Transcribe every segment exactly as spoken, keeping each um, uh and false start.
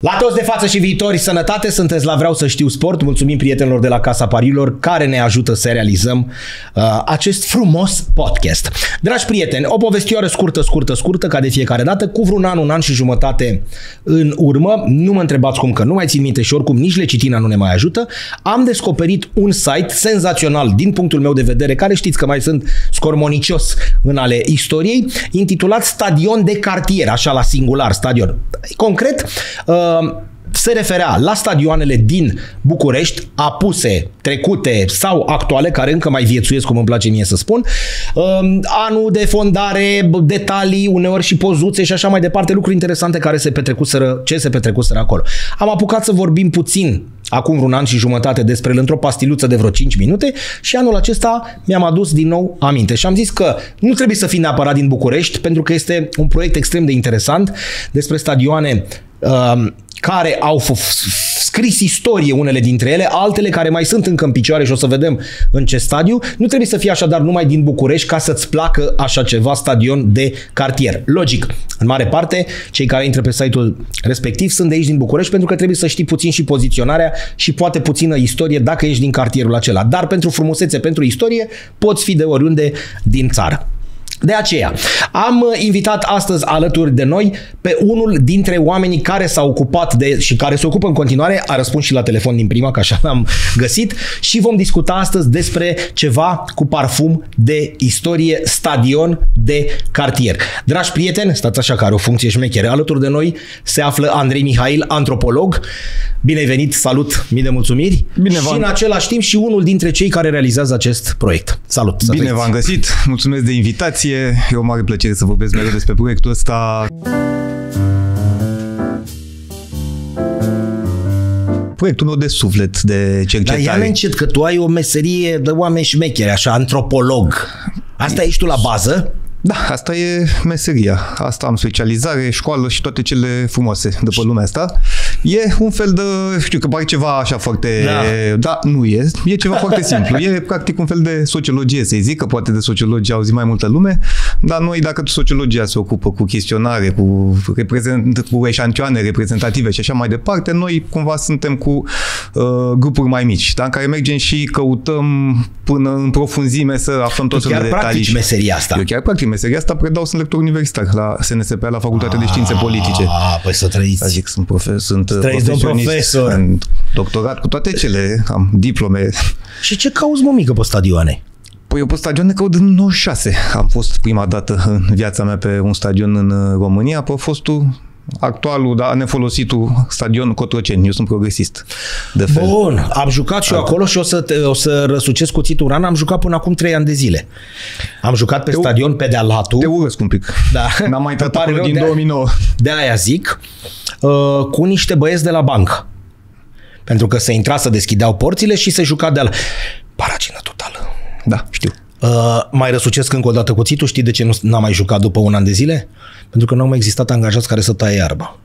La toți de față și viitori, sănătate, sunteți la Vreau să știu sport. Mulțumim prietenilor de la Casa Pariurilor care ne ajută să realizăm uh, acest frumos podcast. Dragi prieteni, o povestioară scurtă, scurtă, scurtă, ca de fiecare dată, cu vreun an, un an și jumătate în urmă. Nu mă întrebați cum, că nu mai țin minte și oricum nici lecitina nu ne mai ajută. Am descoperit un site senzațional din punctul meu de vedere, care știți că mai sunt scormonicios în ale istoriei, intitulat Stadion de Cartier, așa la singular, stadion. Concret, uh, se referea la stadioanele din București, apuse, trecute sau actuale, care încă mai viețuiesc, cum îmi place mie să spun, anul de fondare, detalii, uneori și pozuțe și așa mai departe, lucruri interesante care se petrecuseră, ce se petrecuseră acolo. Am apucat să vorbim puțin acum vreun an și jumătate despre el într-o pastiluță de vreo cinci minute și anul acesta mi-am adus din nou aminte și am zis că nu trebuie să fii neapărat din București, pentru că este un proiect extrem de interesant despre stadioane uh, care au scris istorie, unele dintre ele, altele care mai sunt încă în picioare și o să vedem în ce stadiu. Nu trebuie să fii așadar numai din București ca să-ți placă așa ceva, stadion de cartier. Logic, în mare parte, cei care intră pe site-ul respectiv sunt de aici din București, pentru că trebuie să știi puțin și poziționarea și poate puțină istorie dacă ești din cartierul acela. Dar pentru frumusețe, pentru istorie, poți fi de oriunde din țară. De aceea, am invitat astăzi alături de noi pe unul dintre oamenii care s-a ocupat de și care se ocupă în continuare, a răspuns și la telefon din prima, că așa l-am găsit, și vom discuta astăzi despre ceva cu parfum de istorie, stadion de cartier. Dragi prieteni, stați așa că are o funcție șmecheră, alături de noi se află Andrei Mihail, antropolog. Bine ai venit, salut, mii de mulțumiri. Bine și în același timp și unul dintre cei care realizează acest proiect. Salut! Bine v-am găsit, mulțumesc de invitație. E o mare plăcere să vorbesc mereu despre proiectul ăsta. Proiectul meu de suflet, de cercetare. Dar ia încet, că tu ai o meserie de oameni șmecheri, așa, antropolog. Asta ești tu la bază? Da, asta e meseria. Asta am specializare, școală și toate cele frumoase de pe lumea asta. E un fel de, știu că pare ceva așa foarte, da, da nu e, e ceva foarte simplu. E practic un fel de sociologie, să-i zic, că poate de sociologie auzi mai multă lume, dar noi, dacă sociologia se ocupă cu chestionare, cu, reprezent, cu eșantioane reprezentative și așa mai departe, noi cumva suntem cu uh, grupuri mai mici, da, în care mergem și căutăm până în profunzime să aflăm tot felul de detalii. Chiar practici meseria asta. Eu chiar practic meseria asta, predau, sunt lector universitar la S N S P, la Facultatea de Științe Politice. Ah, păi să trăiți. Zic, sunt profesor, sunt profesionist, profesor. În doctorat, cu toate cele, am diplome. Și ce cauți, mă, mică, pe stadioane? Păi eu pe stadioane caut în nouăzeci și șase. Am fost prima dată în viața mea pe un stadion în România, pe fostul, actualul, dar nefolositul stadion Cotroceni. Eu sunt progresist, de fel. Bun, am jucat și eu acolo și o să, te, o să răsucesc cuțitul ran. Am jucat până acum trei ani de zile. Am jucat pe te stadion pe de-a latul. Te urăsc un pic. Da. N-am mai intrat acolo din două mii nouă. De aia zic, uh, cu niște băieți de la bancă. Pentru că se intra, să deschideau porțile și se juca de-a la... Paragină totală. Da, știu. Uh, mai răsucesc încă o dată cuțitul. Știi de ce nu n-am mai jucat după un an de zile? Pentru că nu au mai existat angajați care să taie iarba.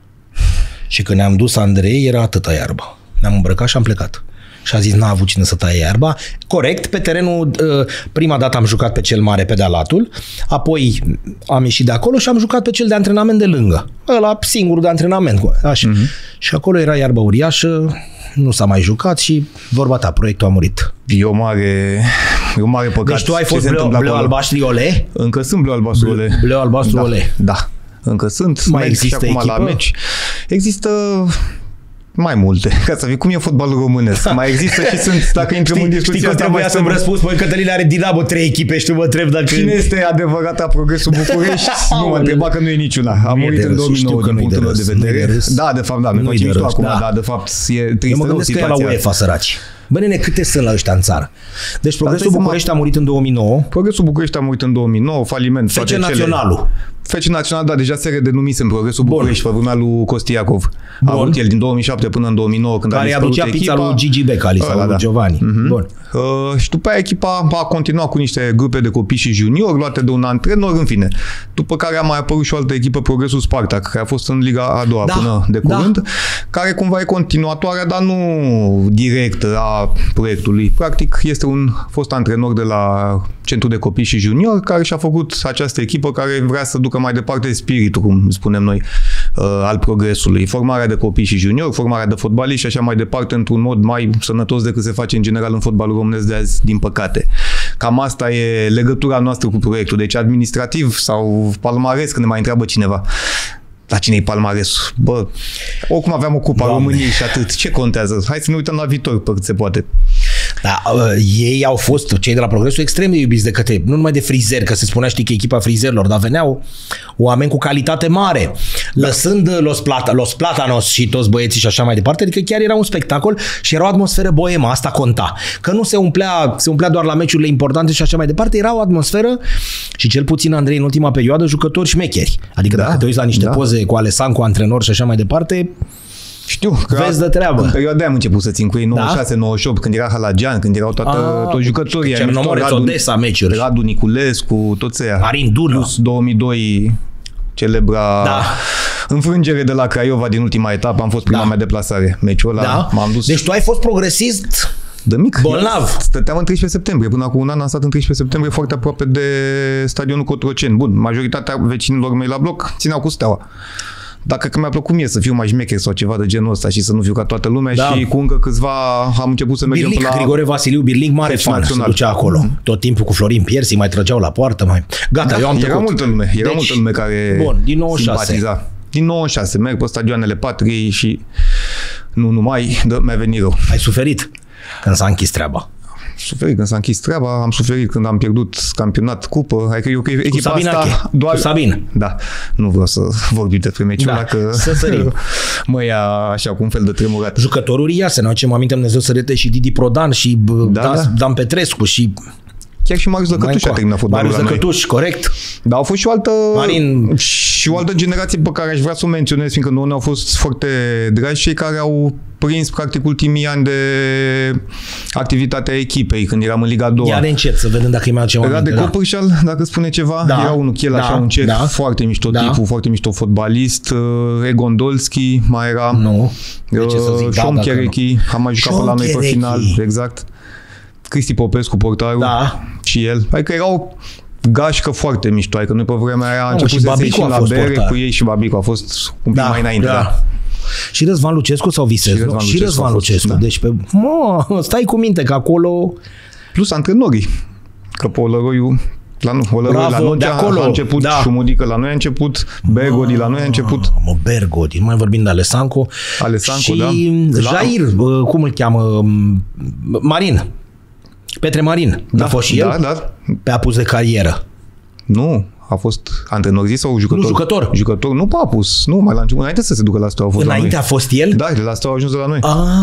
Și când ne-am dus Andrei, era atâta iarbă. Ne-am îmbrăcat și am plecat. Și a zis, n-a avut cine să taie iarba. Corect, pe terenul, prima dată am jucat pe cel mare, pe de-a latul, apoi am ieșit de acolo și am jucat pe cel de antrenament de lângă. Ăla singurul de antrenament. Așa. Uh-huh. Și acolo era iarbă uriașă, nu s-a mai jucat și vorba ta, proiectul a murit. E o mare, e o mare păcat. Deci tu ai fost bleu, bleu albastri ole? Încă sunt bleu albastru ole. Bleu albastru da, ole. Da, încă sunt. Mai există acum echipă? La meci. Există mai multe. Ca să fii, cum e fotbalul românesc? Mai există și sunt, dacă intrăm în discuția știi că asta, trebuia să-mi răspuns, păi Cătălin are Dinamo trei echipe și tu mă întreb dacă... Cine este adevărata Progresul București? Nu mă întreba, că nu e niciuna. Am murit în două mii nouă din punctul meu de vedere. Da, de fapt, da, mi-e facem mișto acum, dar de fapt e tristă. Eu mă gândesc că e la UEFA, săraci. Bă, nene, câte sunt la ăștia în țară? Deci Progresul București a murit în două mii nouă. Progresul București a murit în două mii nouă, faliment. F C Naționalul. F C Național, da, deja se redenumise în Progresul București, pe vremea lui Costi Iacov. A avut el din două mii șapte până în două mii nouă, când care a dispărut aducea echipa. pizza lui Gigi Becali sau da, lui Giovanni. Mm-hmm. Bun. Uh, și după aia echipa a continuat cu niște grupe de copii și juniori luate de un antrenor, în fine. După care a mai apărut și o altă echipă, Progresul Spartak, care a fost în Liga a doua da, până de curând, da, care cumva e continuatoarea, dar nu directă a proiectului. Practic este un fost antrenor de la Centru de Copii și Juniori care și-a făcut această echipă care vrea să ducă mai departe spiritul, cum spunem noi, uh, al progresului. Formarea de copii și juniori, formarea de fotbaliști și așa mai departe, într-un mod mai sănătos decât se face în general în fotbalul românesc de azi, din păcate. Cam asta e legătura noastră cu proiectul. Deci administrativ sau palmares, când ne mai întreabă cineva. La cine-i palmaresul? Bă, oricum aveam o cupa României și atât. Ce contează? Hai să ne uităm la viitor pe cât se poate. Da, uh, ei au fost, cei de la Progresul, extrem de iubiți de către, nu numai de frizeri, că se spunea, știi, că echipa frizerilor, dar veneau oameni cu calitate mare, da. Lăsând Los, Plata, Los Platanos și toți băieții și așa mai departe, adică chiar era un spectacol și era o atmosferă boemă, asta conta. Că nu se umplea, se umplea doar la meciurile importante și așa mai departe, era o atmosferă și cel puțin, Andrei, în ultima perioadă, jucători șmecheri. Adică da, dacă te uiți la niște da. poze cu Alessan, cu antrenor și așa mai departe, știu, că vezi de treabă. În perioada aia am început să țin cu ei, nouăzeci și șase nouăzeci și opt, când era Halagian, când erau toată, A, toți jucătorii. Cernomoreț, Odessa, meciuri. Radu Niculescu, toți ăia. Marin Dulu. Plus două mii doi, celebra da. înfrângere de la Craiova din ultima etapă, am fost prima da. mea deplasare. Meciul ăla da. m-am dus. Deci tu ai fost progresist de mic. Bolnav. Stăteam în treisprezece septembrie. Până acum un an am stat în treisprezece septembrie foarte aproape de stadionul Cotroceni. Bun, majoritatea vecinilor mei la bloc țineau cu Steaua. Dacă că mi-a plăcut mie să fiu mai șmecher sau ceva de genul ăsta și să nu fiu ca toată lumea da. și cu încă câțiva am început să mergem Birlic, la... Grigore Vasiliu, Birlic, mare fan, se ducea acolo. Mm-hmm. Tot timpul cu Florin Piersi, mai trăgeau la poartă, mai... Gata, da, eu am era tăcut. multă lume, era deci, multă lume care bun, din nouăzeci și șase. Simpatiza. Din nouăzeci și șase, merg pe stadioanele Patriei și nu numai, dă, mi-a venit rău. Ai suferit când s-a închis treaba? Suferit când s-a închis treaba, am suferit când am pierdut campionat, cupă, adică eu că echipa Sabin asta Ache, doar... cu Sabin. Da, nu vreau să vorbim despre meciul ăla, da, că să sărim. mă ia așa cu un fel de tremurat. Jucătorul uriașe, ne aducem aminte, Dumnezeu să rete, și Didi Prodan și da, Dan, da. Dan Petrescu și... Chiar și Marius Lăcătuș a terminat fotbalul Marius Lăcătuș, corect. Dar au fost și o altă Marin... și o altă generație pe care aș vrea să o menționez, fiindcă nu au fost foarte dragi, cei care au prins practic ultimii ani de activitatea echipei, când eram în Liga a doua. Ia de încet, să vedem dacă îi mai aducem aminte. Rade da. Copârșal, dacă spune ceva, da. Era unul chel, da. Așa un cec, da. Foarte mișto da. Tipul, foarte mișto fotbalist. Egon Dolski mai era. Nu. De ce să zic? Șom da, Cherechi, am mai jucat pe la noi pe final, exact. Cristi Popescu, portarul, da. Și el. Adică era o gașcă foarte mișto, adică noi pe vremea aia a început să se ieșim la bere portar. Cu ei și Babicu a fost un pic da, mai înainte. Da. Da. Și Răzvan Lucescu sau Visez? Și Răzvan Lucescu. Și Răzvan Lucescu. Da. Deci pe... Mă, stai cu minte că acolo... Plus antrenorii. Că pe Olăroiu... La, nu, Olăroiu, la noi a început, da. Șumudică la noi a început, Bergodi la noi a început. Mă, Bergodi, nu mai vorbim de Alessanco. Alessanco, și da. Jair, cum îl cheamă? Marin. Petre Marin. Da, a fost și el? Da, da. Pe apus de carieră. Nu, a fost antrenor zis sau jucător? Nu, jucător. Jucător, nu pe apus. Nu, mai la început, înainte să se ducă la Steaua. A înainte a fost el? Da, de la Steaua a ajuns de la noi.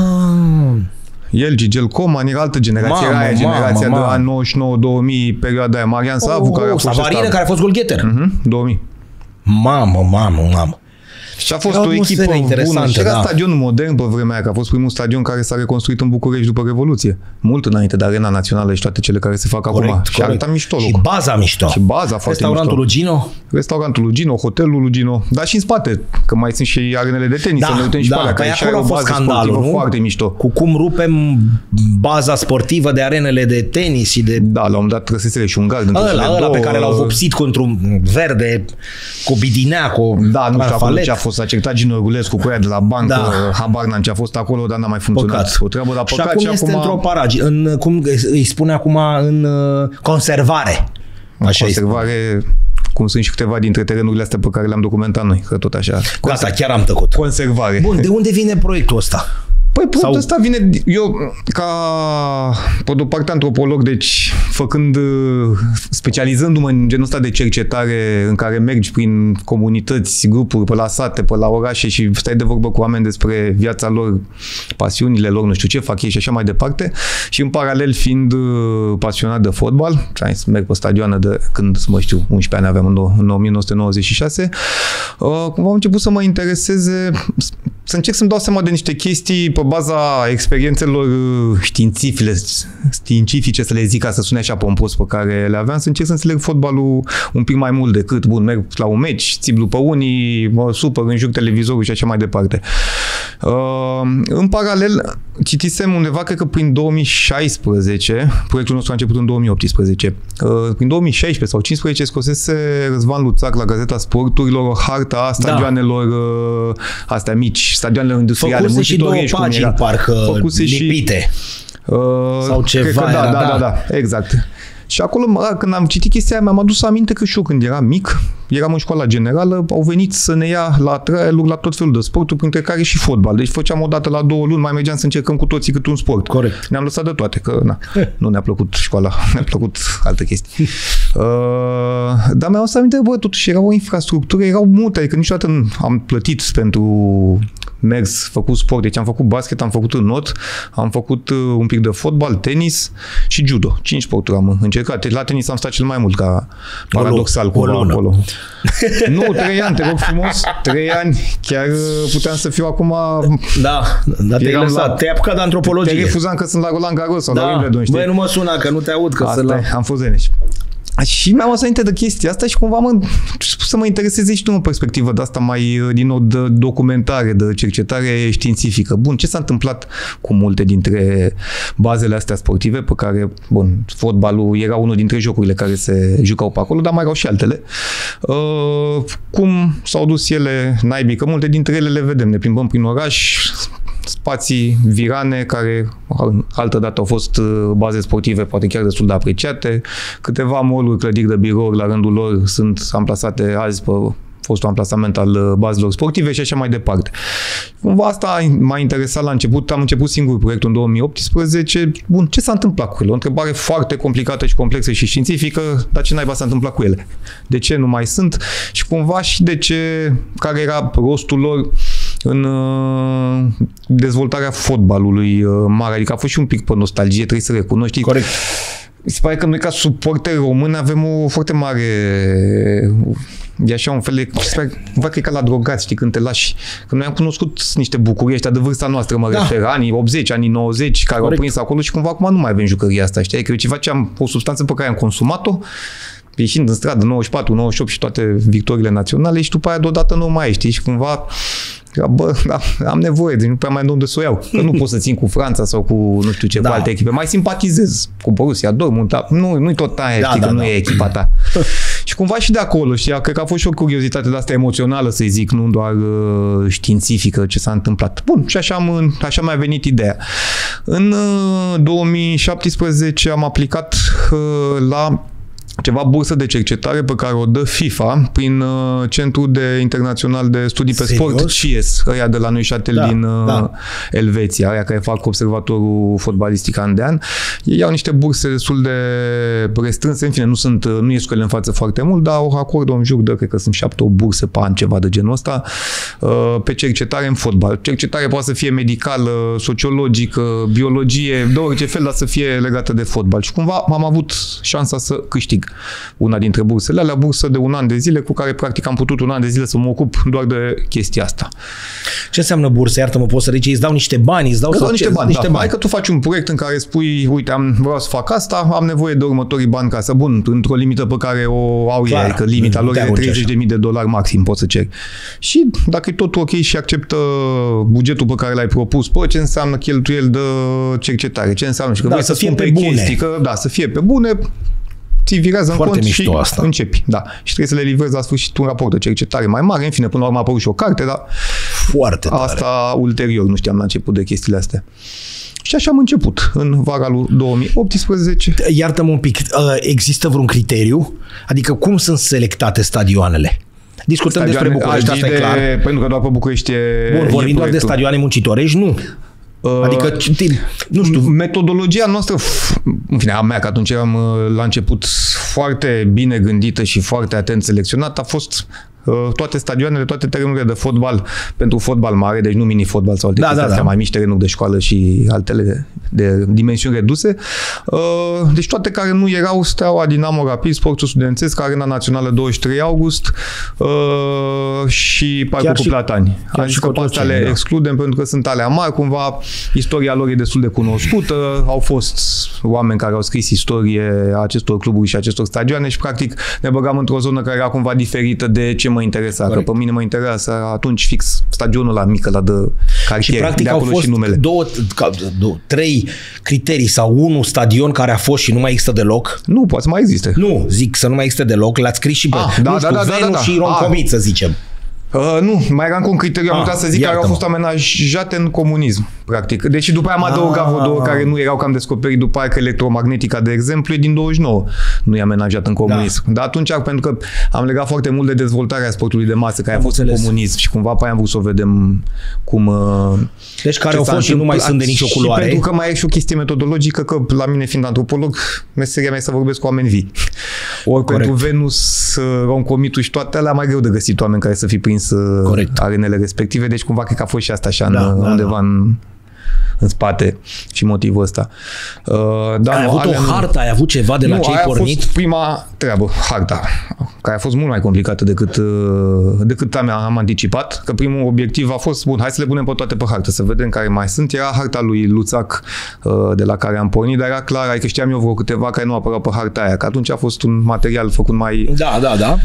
Ah. El, Gigel Coman, era altă generație, mamă, era aia, generația mamă, de la nouăzeci și nouă două mii, perioada aia. Marian Savu, oh, care a fost Savarină, care a fost goalgetter. Uh-huh, două mii. Mamă, mamă, mamă. Și a fost era o echipă bună. Și era da. Stadionul modern pe vremea aia, că a fost primul stadion care s-a reconstruit în București după Revoluție. Mult înainte de Arena Națională și toate cele care se fac corect, acum. Și arăta mișto loc. Și baza mișto. Și baza foarte Restaurantul mișto. Lugino. Restaurantul Lugino, hotelul Lugino. Dar și în spate, că mai sunt și arenele de tenis. Da, să ne uităm și da, pe alea, că acolo a fost scandalul, nu? Foarte mișto. Cu cum rupem baza sportivă de arenele de tenis și de... Da, la un moment dat trăsesele și un gard. Ăla, ăla pe care l-au vopsit cu într-un verde, cu bidinea, cu... Da, nu știu acolo ce a fost. A certat Gino Regulescu cu ea de la bancă, da. Habar n-am ce a fost acolo, dar n-a mai funcționat. Păcat. O treabă, dar păcat. Și acum și este acum... într-o paragi, în, cum îi spune acum, în conservare. Așa conservare, cum sunt și câteva dintre terenurile astea pe care le-am documentat noi, că tot așa. Gata, chiar am tăcut. Conservare. Bun, de unde vine proiectul ăsta? Păi proiectul ăsta vine, eu ca, pe de-o parte, antropolog, deci făcând, specializându-mă în genul ăsta de cercetare în care mergi prin comunități, grupuri, pe la sate, pe la orașe și stai de vorbă cu oameni despre viața lor, pasiunile lor, nu știu ce fac ei și așa mai departe. Și în paralel, fiind pasionat de fotbal, să merg pe stadioană de când, mă știu, unsprezece ani aveam în o mie nouă sute nouăzeci și șase, cumva am început să mă intereseze, să încerc să-mi dau seama de niște chestii pe baza experiențelor științifice, științifice, să le zic ca să sune așa pompos, pe care le aveam, să încerc să înțeleg fotbalul un pic mai mult decât, bun, merg la un meci, țip după unii, mă supăr, înjur televizorul și așa mai departe. Uh, în paralel, citisem undeva, cred că prin două mii șaisprezece, proiectul nostru a început în două mii optsprezece, uh, prin două mii șaisprezece sau două mii cincisprezece scosese Răzvan Luțac la Gazeta Sporturilor o hartă a stadioanelor uh, astea mici, stadioanele industriale. Făcuse și două pagini, parcă, Făcuse lipite. Și, uh, sau ceva cred că da, era, da, da, da, da, exact. Și acolo, când am citit chestia aia, mi-am adus aminte că și eu, când eram mic, eram în școala generală, au venit să ne ia la trial-uri, la tot felul de sporturi, printre care și fotbal. Deci făceam o dată la două luni, mai mergeam să încercăm cu toții câte un sport. Corect. Ne-am lăsat de toate, că na, nu ne-a plăcut școala, ne-a plăcut alte chestii. Uh, dar mi-am adus aminte, bă, totuși era o infrastructură, erau multe, adică niciodată nu am plătit pentru mers, făcut sport. Deci am făcut basket, am făcut înot, am făcut un pic de fotbal, tenis și judo. Cinci sporturi am încercat. La tenis am stat cel mai mult, ca paradoxal cu acolo. Nu, trei ani, te rog frumos. Trei ani. Chiar puteam să fiu acum... Da, dar te-ai lăsat. Te-ai apucat de antropologie. Te refuzam că sunt la Roland Garros sau da. la Wimbledon, știi? Băi, nu mă suna, că nu te aud. Că asta la... am fost leneș. Și mi-am adus aminte de chestia asta și cumva mă, să mă intereseze și tu o perspectivă de asta mai, din nou, de documentare, de cercetare științifică. Bun, ce s-a întâmplat cu multe dintre bazele astea sportive pe care, bun, fotbalul era unul dintre jocurile care se jucau pe acolo, dar mai erau și altele. Uh, cum s-au dus ele naibii, că multe dintre ele le vedem, ne plimbăm prin oraș, spații virane care altă dată au fost baze sportive poate chiar destul de apreciate. Câteva mall-uri, clădiri de birouri la rândul lor sunt amplasate azi pe fostul amplasament al bazelor sportive și așa mai departe. Cumva asta m-a interesat la început. Am început singur proiectul în două mii optsprezece. Bun, ce s-a întâmplat cu ele? O întrebare foarte complicată și complexă și științifică, dar ce naiba s-a întâmplat cu ele? De ce nu mai sunt? Și cumva și de ce, care era rostul lor în uh, dezvoltarea fotbalului uh, mare. Adică a fost și un pic pe nostalgie, trebuie să recunoști. Corect. Mi se pare că noi, ca suporteri români, avem o foarte mare... E așa un fel de... Cumva că e ca la drogați, știi, când te lași. Că noi am cunoscut niște bucurii ăștia de vârsta noastră, mă da. refer, anii optzeci, anii nouăzeci, care Corect. au prins acolo și cumva acum nu mai avem jucăria asta, știi? Că eu ceva ce am, o substanță pe care am consumat-o, ieșind în stradă, nouăzeci și patru, nouăzeci și opt și toate victoriile naționale și după aia deodată nu mai ai, știi? Și cumva... Bă, da, am nevoie, deci nu prea mai am de unde să o iau. Că nu pot să țin cu Franța sau cu nu știu ce, da. cu alte echipe. Mai simpatizez cu Borussia Dortmund, dar nu, nu-i tot aia, da, știi, da, că da. nu e echipa ta. Și cumva și de acolo, știi, cred că a fost și o curiozitate de asta emoțională, să zic, nu doar uh, științifică, ce s-a întâmplat. Bun, și așa, am, așa mi-a venit ideea. În uh, două mii șaptesprezece am aplicat uh, la ceva bursă de cercetare pe care o dă FIFA prin uh, Centrul de Internațional de Studii pe Serios? Sport, C I S, ăia de la Neuchâtel da, din uh, da. Elveția, ăia care fac observatorul fotbalistic an de an. Ei au niște burse destul de restrânse, în fine, nu sunt, nu ies cu ele în față foarte mult, dar au acordă un jur de, cred că sunt șapte o burse pe an, ceva de genul ăsta, uh, pe cercetare în fotbal. Cercetare poate să fie medicală, sociologică, biologie, de orice fel, dar să fie legată de fotbal. Și cumva am avut șansa să câștig una dintre bursele alea, bursă de un an de zile cu care practic am putut un an de zile să mă ocup doar de chestia asta. Ce înseamnă bursă? Iartă-mă, poți să zici, îți dau niște bani, îți dau, dau niște bani, niște da. bani. Hai că tu faci un proiect în care spui, uite, am, vreau să fac asta, am nevoie de următorii bani ca să, bun, într-o limită pe care o au ei, adică limita lor e treizeci de mii de dolari maxim, poți să ceri. Și dacă e totul ok și acceptă bugetul pe care l-ai propus, pă, ce înseamnă cheltuieli de cercetare, ce înseamnă și că da, vrei să, să fie pe bune. Chestii, că, da, să fie pe bune, ți virează în cont și asta. începi. Da. Și trebuie să le livrezi la sfârșit un raport de cercetare mai mare. În fine, până la urmă a apărut și o carte, dar foarte tare. Asta ulterior, nu știam la început de chestiile astea. Și așa am început, în vara lui două mii optsprezece. Iartă-mă un pic, există vreun criteriu? Adică cum sunt selectate stadioanele? Discutăm stadioane, despre București, asta de, e clar. Pentru că doar pe București e... Bun, vorbim doar de stadioane muncitorești, nu. Adică, nu știu, metodologia noastră, în fine, a mea, că atunci eram la început foarte bine gândită și foarte atent selecționat, a fost toate stadioanele, toate terenurile de fotbal pentru fotbal mare, deci nu mini-fotbal sau alte da, da, da. mai mici, terenuri de școală și altele de, de dimensiuni reduse. Deci toate care nu erau Steaua, Dinamo, Rapid, Sportul Studențesc, Arena Națională douăzeci și trei august și Parcul cu Platani. Adică pe astea le da. excludem pentru că sunt alea mari, cumva istoria lor e destul de cunoscută, au fost oameni care au scris istorie a acestor cluburi și acestor stadioane și practic ne băgam într-o zonă care era cumva diferită de ce ce mă interesa, corect. Că pe mine mă interesa atunci fix stadionul la mică, la de cartier, și practic de acolo au fost și numele. Două, două, trei criterii sau unul stadion care a fost și nu mai există deloc. Nu, poate să mai existe. Nu, zic să nu mai existe deloc, l-ați scris și pe ah, da, nu știu, da, da, Venus da, da, da. și Roncomiță, să zicem. Uh, nu, mai era încă un criteriu, am ah, uitat să zic, care au fost amenajate în comunism, practic. Deci după aia am adăugat vreo două care nu erau, că am descoperit după aia că electromagnetica, de exemplu, e din douăzeci și nouă. Nu e amenajat în comunism. Da. Dar atunci, pentru că am legat foarte mult de dezvoltarea sportului de masă, care am a fost înțeles. În comunism și cumva pe aia am vrut să o vedem cum... Deci care au fost și nu mai sunt de nicio culoare. Și pentru că mai e și o chestie metodologică, că la mine fiind antropolog, meseria mea e să vorbesc cu oameni vii. Ori corect. Pentru Venus, Roncomitul și toate alea, mai greu de găsit oameni care să fi prins corect. Arenele respective, deci cumva cred că a fost și asta așa da, în, da, undeva da. În, în spate și motivul ăsta. Uh, dar ai nu, avut o hartă, ai avut ceva de la nu, ce ai pornit? A fost prima treabă, harta, care a fost mult mai complicată decât, uh, decât am, am anticipat, că primul obiectiv a fost, bun, hai să le punem pe toate pe hartă, să vedem care mai sunt. Era harta lui Luțac, uh, de la care am pornit, dar era clar, adică știam eu vreo câteva care nu apărau pe harta aia, că atunci a fost un material făcut mai... Da, da, da.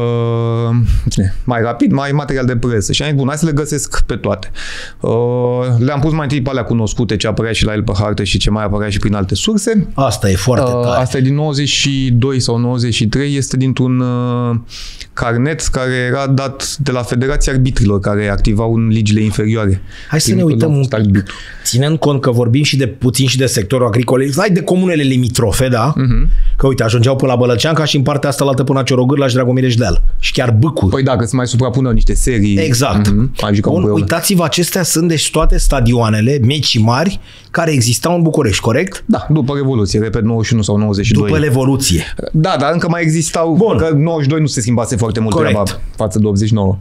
Uh, mai rapid, mai material de presă. Și am zis, bun, hai să le găsesc pe toate. Uh, le-am pus mai întâi pe alea cunoscute, ce apărea și la el pe hartă și ce mai apărea și prin alte surse. Asta e foarte tare. Uh, asta e din nouăzeci și doi sau nouăzeci și trei, este dintr-un uh, carnet care era dat de la Federația Arbitrilor, care activau în ligile inferioare. Hai să ne uităm un pic. Ținând cont că vorbim și de puțin și de sectorul agricol, hai de comunele limitrofe, da? Uh-huh. Că uite, ajungeau până la Bălăceanca și în partea asta la altă până la Ciorogârla și Dragomire și Deal. Și chiar Bâcul. Păi da, că se mai suprapună niște serii. Exact. Uh-huh. Bun, uitați-vă, acestea sunt deci toate stadioanele, meci mari, care existau în București, corect? Da, după Revoluție, repet, nouăzeci și unu sau nouăzeci și doi. După Revoluție. Da, dar încă mai existau, bun. Că nouăzeci și doi nu se schimbase foarte mult treaba față de optzeci și nouă.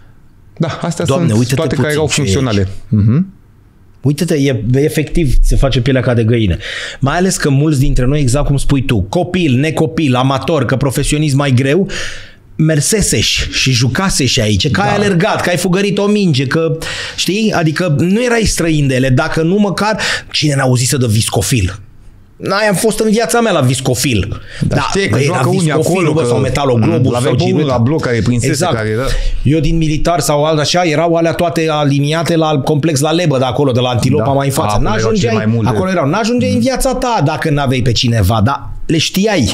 Da, astea Doamne, sunt toate care erau funcționale. Uh-huh. Uite-te, e, efectiv se face pielea ca de găină. Mai ales că mulți dintre noi, exact cum spui tu, copil, necopil, amator, că profesionism mai greu, merseseși și jucaseși aici, că da. Ai alergat, că ai fugărit o minge, că, știi? Adică nu erai străin de ele, dacă nu măcar, cine n-a auzit să dă viscofil? N-am fost în viața mea la viscofil. Da, da știi că joacă unii acolo, bă, sau metaloglobus sau giruta. La bloc care prinsese. Exact. Care era... Eu din militar sau alt așa, erau alea toate aliniate la complex la Lebă de acolo, de la Antilopa da. Mai în față. N-ajungeai, acolo erau. N-ajungeai mm. în viața ta dacă n-aveai pe cineva, dar le știai.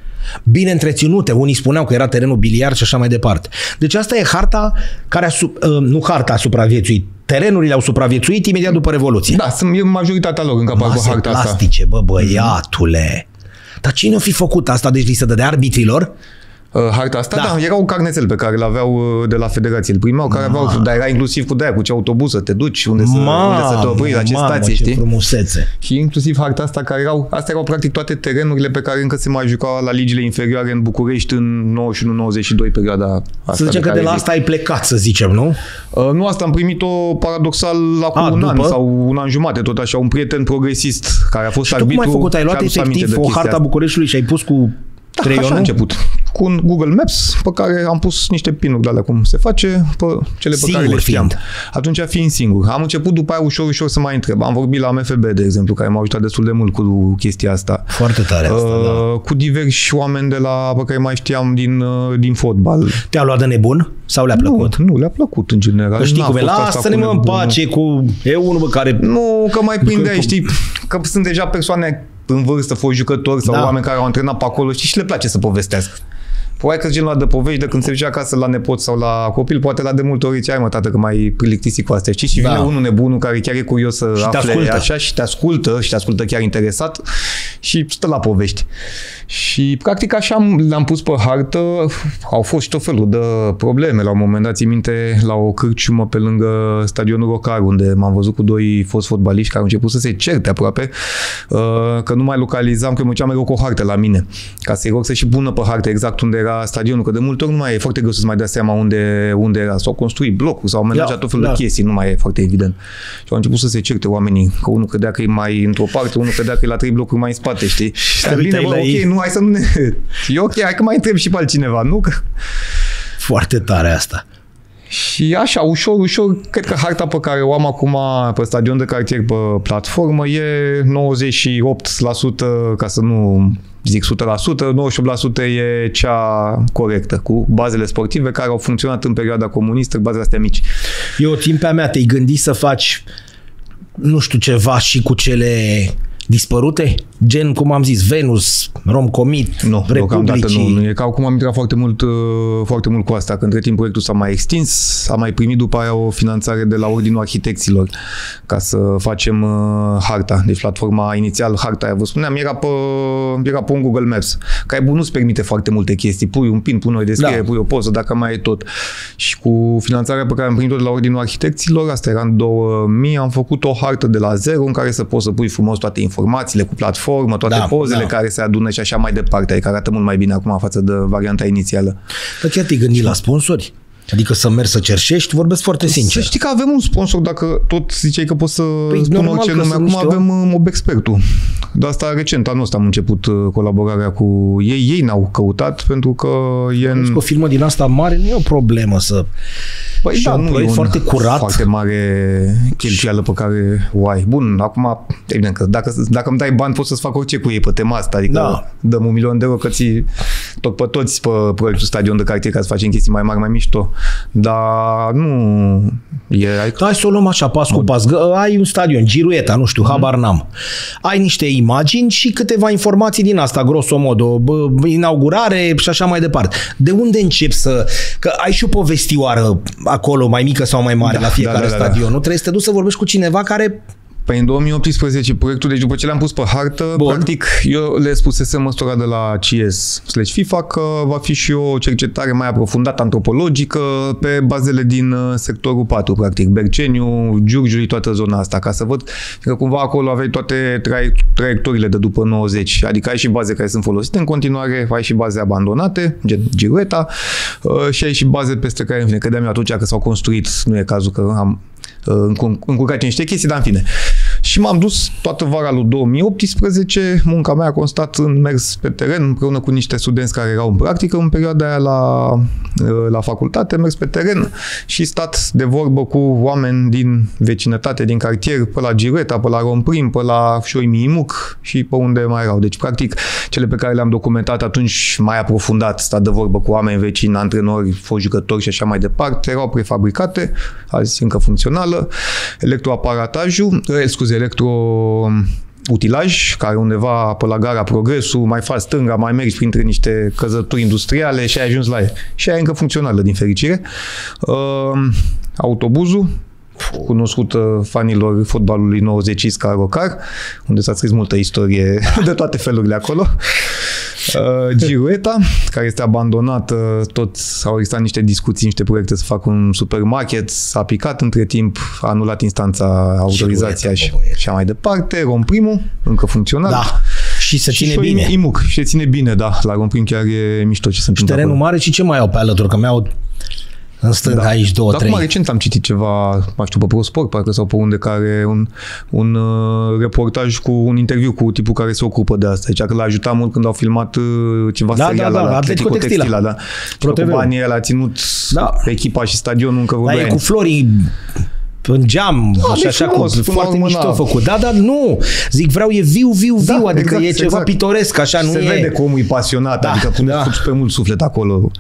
Bine întreținute, unii spuneau că era terenul biliard și așa mai departe. Deci asta e harta care a, uh, nu harta a supraviețuit, terenurile au supraviețuit imediat după Revoluție. Da, sunt majoritatea lor încă apar pe harta plastice, asta. Bă, băiatule. Dar cine a fi făcut asta? Deci li se dădea arbitrilor? Uh, harta asta, da. Da, era un carnețel pe care l-aveau uh, de la Federație. Îl primeau, care aveau, dar era inclusiv cu de-aia, cu ce autobuz să te duci, unde să, mamă, unde să te opri, la ce mamă, stație, ce știi? Frumusețe. Și inclusiv harta asta, care erau, astea erau practic toate terenurile pe care încă se mai jucau la ligile inferioare în București în nouăzeci și unu nouăzeci și doi, perioada asta. Să zicem că de la asta ai plecat, să zicem, nu? Uh, nu, asta am primit-o paradoxal acum A, un după? an sau un an jumate, tot așa, un prieten progresist care a fost și arbitru. Și tu cum ai făcut? Ai luat efectiv o harta Bucureștiului și ai pus cu Da, creionul? Așa a început. Cu un Google Maps pe care am pus niște pinuri de alea cum se face, pe cele pe singur care le știam. Fiind. Atunci fiind singur. Am început după aia ușor, ușor să mai întreb. Am vorbit la M F B, de exemplu, care m-a ajutat destul de mult cu chestia asta. Foarte tare asta, uh, da. Cu diversi oameni de la, pe care mai știam din, din fotbal. Te-a luat de nebun? Sau le-a plăcut? Nu, nu le-a plăcut în general. Că știi cum e, lasă-ne mă în pace cu E unu care... Nu, că mai prindeai, știi, că sunt deja persoane în vârstă, foști jucători sau da. oameni care au antrenat pe acolo, știi, și le place să povestească. Poate că genul ăla de povești de când se duce acasă la nepot sau la copil, poate la de multe ori zice, ai mă tată că mai plictisit cu astea, știi? Și da. vine unul nebunul care chiar e curios să și afle așa și te ascultă și te ascultă chiar interesat și stă la povești. Și practic așa le-am pus pe hartă, au fost și tot felul de probleme. La un moment dat, țin minte, la o cârciumă pe lângă stadionul Rocar, unde m-am văzut cu doi foști fotbaliști care au început să se certe aproape, că nu mai localizam, că mă duceam mereu cu o hartă la mine, ca să-i rog să și pună pe hartă exact unde era stadionul, că de multe ori nu mai e foarte greu să-ți mai dea seama unde, unde era. S-au construit blocuri, s-au amenajat da, tot felul da. de chestii, nu mai e foarte evident. Și au început să se certe oamenii, că unul credea că e mai într-o parte, unul credea că e la trei blocuri mai în spate, știi? Și bine, bă, ok, nu, hai să nu ne... E ok, hai că mai întreb și pe altcineva, nu? Că... Foarte tare asta. Și așa, ușor, ușor, cred că harta pe care o am acum pe stadion de cartier pe platformă e nouăzeci și opt la sută, ca să nu zic o sută la sută, nouăzeci și opt la sută e cea corectă, cu bazele sportive care au funcționat în perioada comunistă, bazele astea mici. Eu timp pe mea te-ai gândit să faci, nu știu, ceva și cu cele dispărute? Gen, cum am zis, Venus, Romcomit, nu, deocamdată Republicii. Nu, nu. E că acum am intrat foarte mult, foarte mult cu asta, că între timp proiectul s-a mai extins, am mai primit după aia o finanțare de la Ordinul Arhitecților ca să facem uh, harta. Deci platforma inițial, harta aia, vă spuneam, era pe, era pe un Google Maps, care nu-ți permite foarte multe chestii. Pui un pin, pui o descriere, da. Pui o poză, dacă mai e tot. Și cu finanțarea pe care am primit-o de la Ordinul Arhitecților, asta era în două mii, am făcut o hartă de la zero în care să poți să pui frumos toate informațiile cu platformă, toate da, pozele da. Care se adună și așa mai departe. Adică arată mult mai bine acum față de varianta inițială. Dar chiar te-ai gândit la sponsori? Adică să mergi să cerșești? Vorbesc foarte sincer. Să știi că avem un sponsor, dacă tot ziceai că poți să păi, spun orice nume. Acum avem MobExpertul. De asta recent, anul ăsta am început colaborarea cu ei. Ei ne-au căutat pentru că e în... o firmă din asta mare nu e o problemă să... Păi și da, nu e foarte curat. Foarte mare cheltuială pe care o ai. Bun, acum, evident că dacă, dacă îmi dai bani, poți să-ți fac orice cu ei pe tema asta. Adică da. Dăm un milion de euro că ți tot pe toți pe proiectul stadion de cartier ca să facem chestii mai mari, mai mișto. Dar nu e... Ai... Hai să o luăm așa, pas cu pas. Ai un stadion, Girueta, nu știu, mm-hmm. habar n-am. Ai niște imagini și câteva informații din asta, grosomodo, inaugurare și așa mai departe. De unde începi să... Că ai și o povestioară acolo, mai mică sau mai mare, da, la fiecare da, da, stadion. Da, da. Nu trebuie să te duci să vorbești cu cineva care... Păi în două mii optsprezece proiectul, deci după ce le-am pus pe hartă, bun. Practic eu le spusesem măsura de la C S slash FIFA că va fi și o cercetare mai aprofundată antropologică pe bazele din sectorul patru, practic, Berceniu, Giurgiului, toată zona asta, ca să văd că cumva acolo aveai toate traiectoriile de după nouăzeci, adică ai și baze care sunt folosite în continuare, ai și baze abandonate, gen Girueta, și ai și baze peste care, în fine, credeam eu atunci că s-au construit, nu e cazul că am încurcat niște chestii, dar în fine. Și m-am dus toată vara lui două mii optsprezece, munca mea a constat în mers pe teren împreună cu niște studenți care erau în practică în perioada aia la, la facultate, mers pe teren și stat de vorbă cu oameni din vecinătate, din cartier, pe la Girueta, pe la Romprim, pe la Șoimimuc și pe unde mai erau. Deci, practic, cele pe care le-am documentat atunci mai aprofundat, stat de vorbă cu oameni vecini, antrenori, foști jucători și așa mai departe, erau prefabricate, azi încă funcțională, electroaparatajul, scuze, electroutilaj, care undeva pe la gara Progresul, mai faci stânga, mai mergi printre niște căzături industriale și ai ajuns la ea. Și aia e încă funcțională, din fericire. Uh, autobuzul, cunoscut fanilor fotbalului nouăzeci ca Rocar, unde s-a scris multă istorie de toate felurile acolo. Uh, Girueta, care este abandonată, tot au existat niște discuții, niște proiecte să facă un supermarket, s-a picat între timp, a anulat instanța autorizația și așa mai departe. Romprimul, încă funcțional. Da. Și se ține și bine. Imuc, și se ține bine, da. La Romprim chiar e mișto ce se întâmplă. Și terenul mare și ce mai au pe alături? Că mi-au în stânga, da. Aici două, Dar trei. Acum recent am citit ceva, mai știu, pe ProSport, parcă sau pe unde, care un, un uh, reportaj cu un interviu cu tipul care se ocupă de asta. Deci că l-a ajutat mult când au filmat uh, ceva da, serial da, da, la Atletico Textila. Da. Cu banii ăla a ținut da. Echipa și stadionul încă vreo da, doi ani. Cu florii în geam, da, așa, așa, frumos, cu, foarte mișto na. Făcut. Da, da, nu. Zic, vreau, e viu, viu, viu, da, adică exact, e ceva exact. Pitoresc, așa, nu se e... Se vede că omul e pasionat, da, adică pune da. Super mult suflet acolo.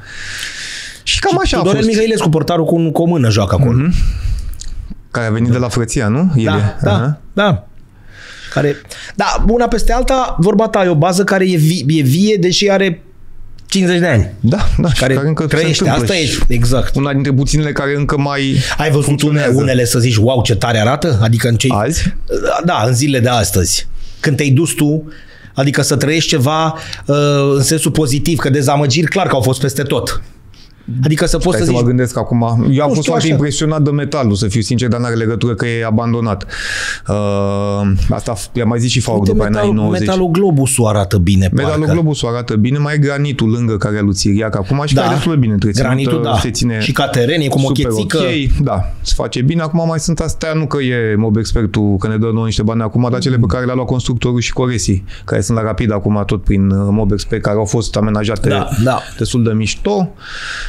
Și cam așa a fost. Dorel Mihailescu, portarul cu, cu o mână, joacă acolo. Mm-hmm. Care a venit da. De la Frăția, nu? Da, Ilie. da, uh-huh. da. Care... Da, una peste alta, vorba ta, e o bază care e, vi, e vie, deși are cincizeci de ani. Da, da, care, care încă trăiește. Asta e, exact. Una dintre puținele care încă mai ai văzut unele, unele să zici, wow, ce tare arată? Adică în cei... Azi? Da, în zilele de astăzi. Când te-ai dus tu, adică să trăiești ceva uh, în sensul pozitiv, că dezamăgiri clar că au fost peste tot. Adică să poți să zici... să mă gândesc acum. Eu am fost foarte așa. impresionat de metalul, să fiu sincer, dar n-are legătură că e abandonat. Uh, asta i-a mai zis și Faur după metal, anii nouăzeci. Metalul Globusul arată bine, Metalul parcă. Globusul arată bine, mai e granitul lângă care e lui Țiriac acum și da. Care e destul de bine întreținut. Granitul, da. Se ține și ca teren, e cu mochețică. Okay. Da, se face bine. Acum mai sunt astea, nu că e MobExpertul, că ne dă nouă niște bani acum, dar cele pe care le-a luat constructorul și Coresi, care sunt la Rapid acum tot prin MobExpert, care au fost amenajate da, da. destul de mișto.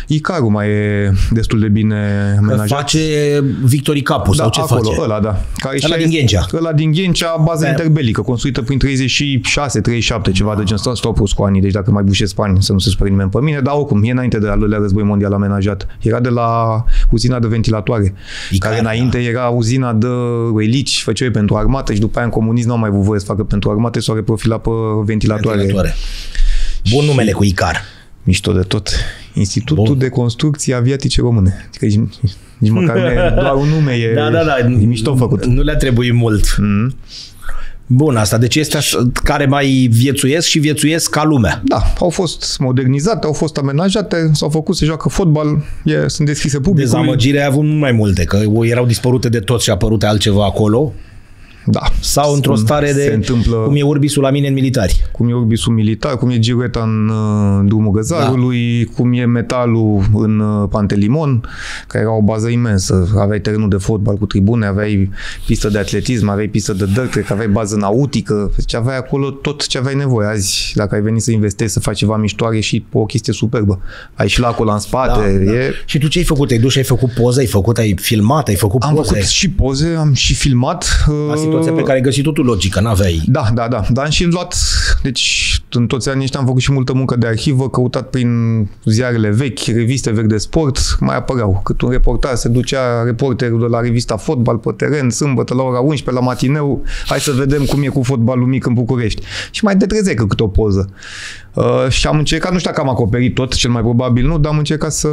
Icarul mai e destul de bine amenajat. Face Victory Cup-ul da, sau ce acolo, face? Ăla, da. Care ăla din Ghencea. Ăla din Ghencea, bază da. interbelică, construită prin treizeci și șase treizeci și șapte, ceva de gen, stau pus cu anii, deci dacă mai bușesc ani să nu se spere nimeni pe mine, dar oricum, e înainte de al doilea război mondial amenajat. Era de la uzina de ventilatoare, Icar, care înainte da. era uzina de elici, făceai pentru armată și după aia în comunism n-au mai avut voie să facă pentru armate, s-au reprofilat pe ventilatoare. ventilatoare. Bun numele cu Icar. Mișto de tot. Institutul Bun. de Construcții Aviatice Române. Adică nici, nici măcar nu e doar un nume, e, da, da, da. e mișto făcut. Nu le-a trebuit mult. Mm. Bun, asta. Deci este care mai viețuiesc și viețuiesc ca lumea. Da, au fost modernizate, au fost amenajate, s-au făcut, se joacă fotbal, e, sunt deschise publicului. Dezamăgirea a avut mai multe, că erau dispărute de tot și a apărut altceva acolo. Da. Sau într-o stare de, întâmplă, cum e urbisul la mine în militari. Cum e urbisul militar, cum e girueta în uh, drumul Găzarului, da. cum e metalul în uh, Pantelimon, care era o bază imensă. Aveai terenul de fotbal cu tribune, aveai pistă de atletism, aveai pistă de dirt track, aveai bază nautică. Deci aveai acolo tot ce aveai nevoie. Azi, dacă ai venit să investești, să faci ceva miștoare și o chestie superbă. Ai și lacul în spate. Da, e... da. Și tu ce ai făcut? Ai dus și ai făcut poze, ai făcut, ai filmat, ai făcut am poze? Am făcut și poze, am și filmat. Uh, situația pe care ai găsit totul logică, n-aveai... Da, da, da. Dar am și luat... Deci, în toți anii ăștia am făcut și multă muncă de arhivă, căutat prin ziarele vechi, reviste vechi de sport, mai apăreau. Cât un reportaj se ducea reporterul de la revista Fotbal pe teren, sâmbătă la ora unsprezece la matineu, hai să vedem cum e cu fotbalul mic în București. Și mai detrezec câte o poză. Uh, și am încercat, nu știu dacă am acoperit tot, cel mai probabil nu, dar am încercat să...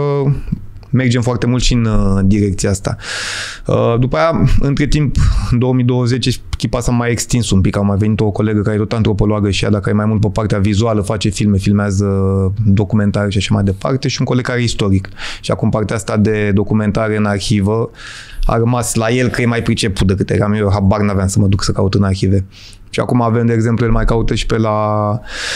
mergem foarte mult și în uh, direcția asta. Uh, după aia, între timp, în două mii douăzeci, echipa s-a mai extins un pic. A mai venit o colegă care e tot antropologă și ea, dacă e mai mult pe partea vizuală, face filme, filmează documentare și așa mai departe, și un coleg care e istoric. Și acum partea asta de documentare în arhivă a rămas la el, că e mai priceput decât eram eu. Habar n-aveam să mă duc să caut în arhive. Și acum avem, de exemplu, el mai caută și pe la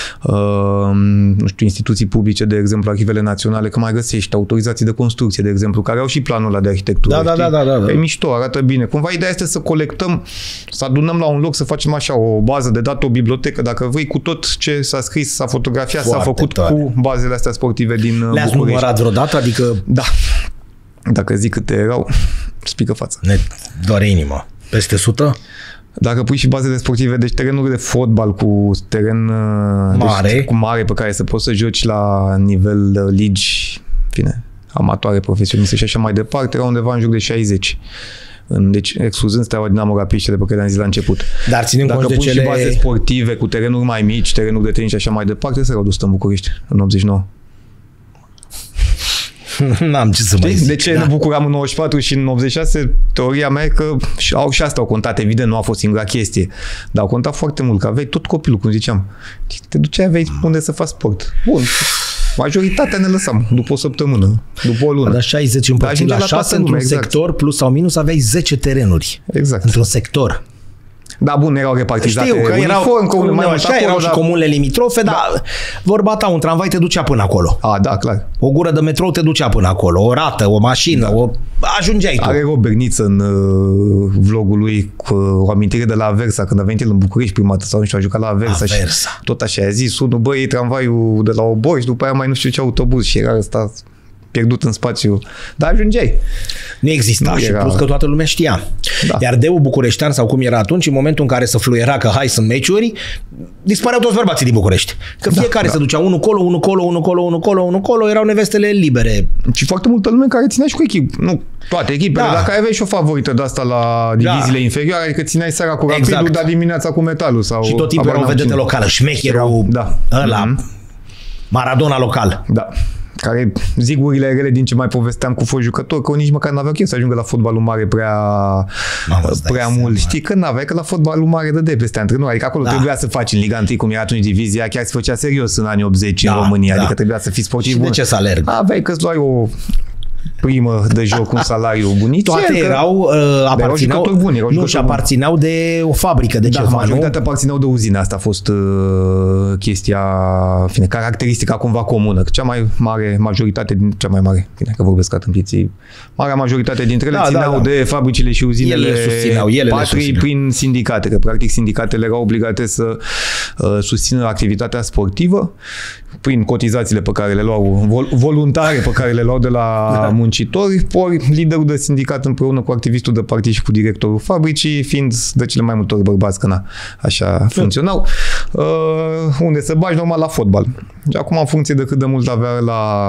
uh, nu știu, instituții publice, de exemplu, arhivele naționale, că mai găsești autorizații de construcție, de exemplu, care au și planul ăla de arhitectură. Da, da, da, da, da, da. E mișto, arată bine. Cumva ideea este să colectăm, să adunăm la un loc, să facem așa o bază de date, o bibliotecă, dacă vrei, cu tot ce s-a scris, s-a fotografiat, s-a făcut tare. Cu bazele astea sportive din București. Le-ați numărat vreodată? Adică... Da. Dacă zic câte erau, spică fața. Ne doare inima. Peste sută? Dacă pui și bazele sportive, deci terenuri de fotbal cu teren mare, deci, cu mare pe care să poți să joci la nivel de ligi, fine, amatoare, profesioniste și așa mai departe, era undeva în jur de șaizeci. Deci, excluzând Steaua Dinamo Rapid de pe care am zis la început. Dar ținem Dacă cont pui de cele... și baze sportive cu terenuri mai mici, terenuri de tenis și așa mai departe, se rău în București, în optzeci și nouă. N-am ce să mai zic. De ce da. ne bucuram în nouăzeci și patru și în optzeci și șase? Teoria mea e că au și asta au contat. Evident, nu a fost singura chestie. Dar au contat foarte mult, că aveai tot copilul, cum ziceam. Te duceai, aveai unde să faci sport. Bun. Majoritatea ne lăsam după o săptămână, după o lună. Dar șaizeci împărțit la șase într-un exact. sector, plus sau minus, aveai zece terenuri. Exact. Într-un sector. Da, bun, erau repartizate. Știu că erau, uniform, mai așa, erau și comunele limitrofe, da. Dar vorba ta, un tramvai te ducea până acolo. A, da, clar. O gură de metrou te ducea până acolo, o rată, o mașină, da. o... ajungeai tu. Are Robert Berniță în uh, vlogul lui cu o amintire de la Aversa, când a venit el în București prima dată, sau nu știu, a jucat la Aversa. Aversa. Și tot așa a zis, unul, băi, e tramvaiul de la Obor și după aia mai nu știu ce autobuz și era ăsta pierdut în spațiu. Dar ajungeai. Nu exista nu și era... plus că toată lumea știa. Da. Iar deul bucureștean, sau cum era atunci, în momentul în care se fluiera că hai sunt meciuri, dispăreau toți bărbații din București. Că fiecare da, se da. ducea unul colo, unul colo, unul colo, unul colo, unul colo, erau nevestele libere. Și foarte multă lume care ținea și cu echipă. Nu toate echipele, da. Dacă aveai și o favorită de asta la diviziile da. inferioare, adică țineai seara cu Rapidul, exact. dar dimineața cu Metalul. Sau și tot timpul era o vedetă locală, șmecherul da. ăla, mm-hmm. Maradona local. Da. Care zigurile rele din ce mai povesteam cu foști jucători, că nici măcar n-aveau chef să ajungă la fotbalul mare prea, Mamă, prea mult. Știi că n-aveai, că la fotbalul mare dădeai peste antrenori. Adică acolo da. trebuia să faci în Liga unu, cum era atunci divizia, chiar se făcea serios în anii optzeci da, în România. Da. Adică trebuia să fii sportiv și bun. De ce să alerg? Aveai că-ți luai o primă de joc, un salariu bunic. Toate erau, uh, aparțineau, erau buni, erau nu, și aparțineau de o fabrică, de da, ceva, majoritatea nu? aparțineau de uzină. Asta a fost uh, chestia, fine, caracteristica cumva comună. Cea mai mare majoritate, din, cea mai mare, fine, că vorbesc atât împiții, marea majoritate dintre ele da, țineau da, da. de fabricile și uzinele ele susțineau, ele patrii prin sindicate, că practic sindicatele erau obligate să uh, susțină activitatea sportivă prin cotizațiile pe care le luau, vol, voluntare pe care le luau de la da. muncitori, ori liderul de sindicat împreună cu activistul de partid și cu directorul fabricii, fiind de cele mai multe ori bărbați, că na, așa da. funcționau, uh, unde se bagi normal la fotbal. Și acum, în funcție de cât de mult avea la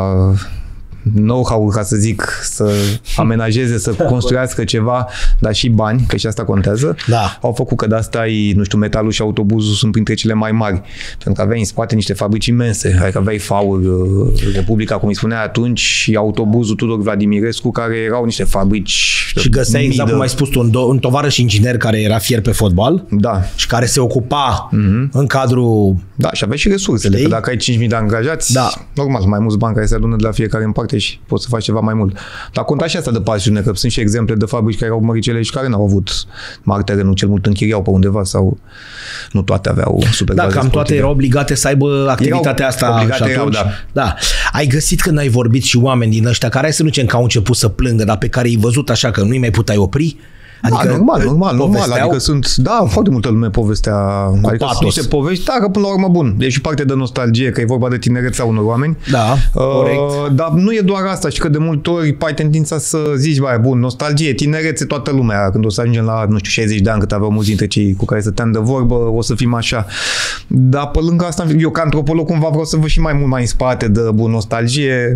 know-how, ca să zic, să amenajeze, să construiască ceva, dar și bani, că și asta contează, da. au făcut că de asta, nu știu, metalul și autobuzul sunt printre cele mai mari. Pentru că aveai în spate niște fabrici imense, adică aveai F A U R, Republica, cum îi spunea atunci, și autobuzul Tudor Vladimirescu, care erau niște fabrici. Și găseai, exact de... cum ai spus tu, un, un tovarăș inginer care era fier pe fotbal da. și care se ocupa mm-hmm. în cadrul... Da, și aveai și resursele, știi? Că dacă ai cinci mii de angajați, da. normal, mai mulți bani care se adună de la fiecare în parte și poți să faci ceva mai mult. Dar conta și asta de pasiune, că sunt și exemple de fabrici care au măricele și care n-au avut mari terenul, cel mult închiriau pe undeva sau nu toate aveau super. Da, cam toate erau obligate să aibă activitatea asta. Obligate erau, da. da. Ai găsit când ai vorbit și oameni din ăștia care, hai să nu zicem că au început să plângă, dar pe care i-ai văzut așa că nu-i mai puteai opri? Adică da, normal, normal, normal. Adică sunt, da, foarte multă lume povestea, cu adică sunt niște povești, da, că până la urmă, bun, e și parte de nostalgie, că e vorba de tinerețea unor oameni. Da, uh, corect. Dar nu e doar asta, și că de multe ori ai tendința să zici, băi, bun, nostalgie, tinerețe, toată lumea, când o să ajungem la, nu știu, șaizeci de ani, cât aveau mulți dintre cei cu care stăteam de vorbă, o să fim așa. Dar pe lângă asta, eu ca antropolog cumva vreau să văd și mai mult mai în spate de, bun, nostalgie.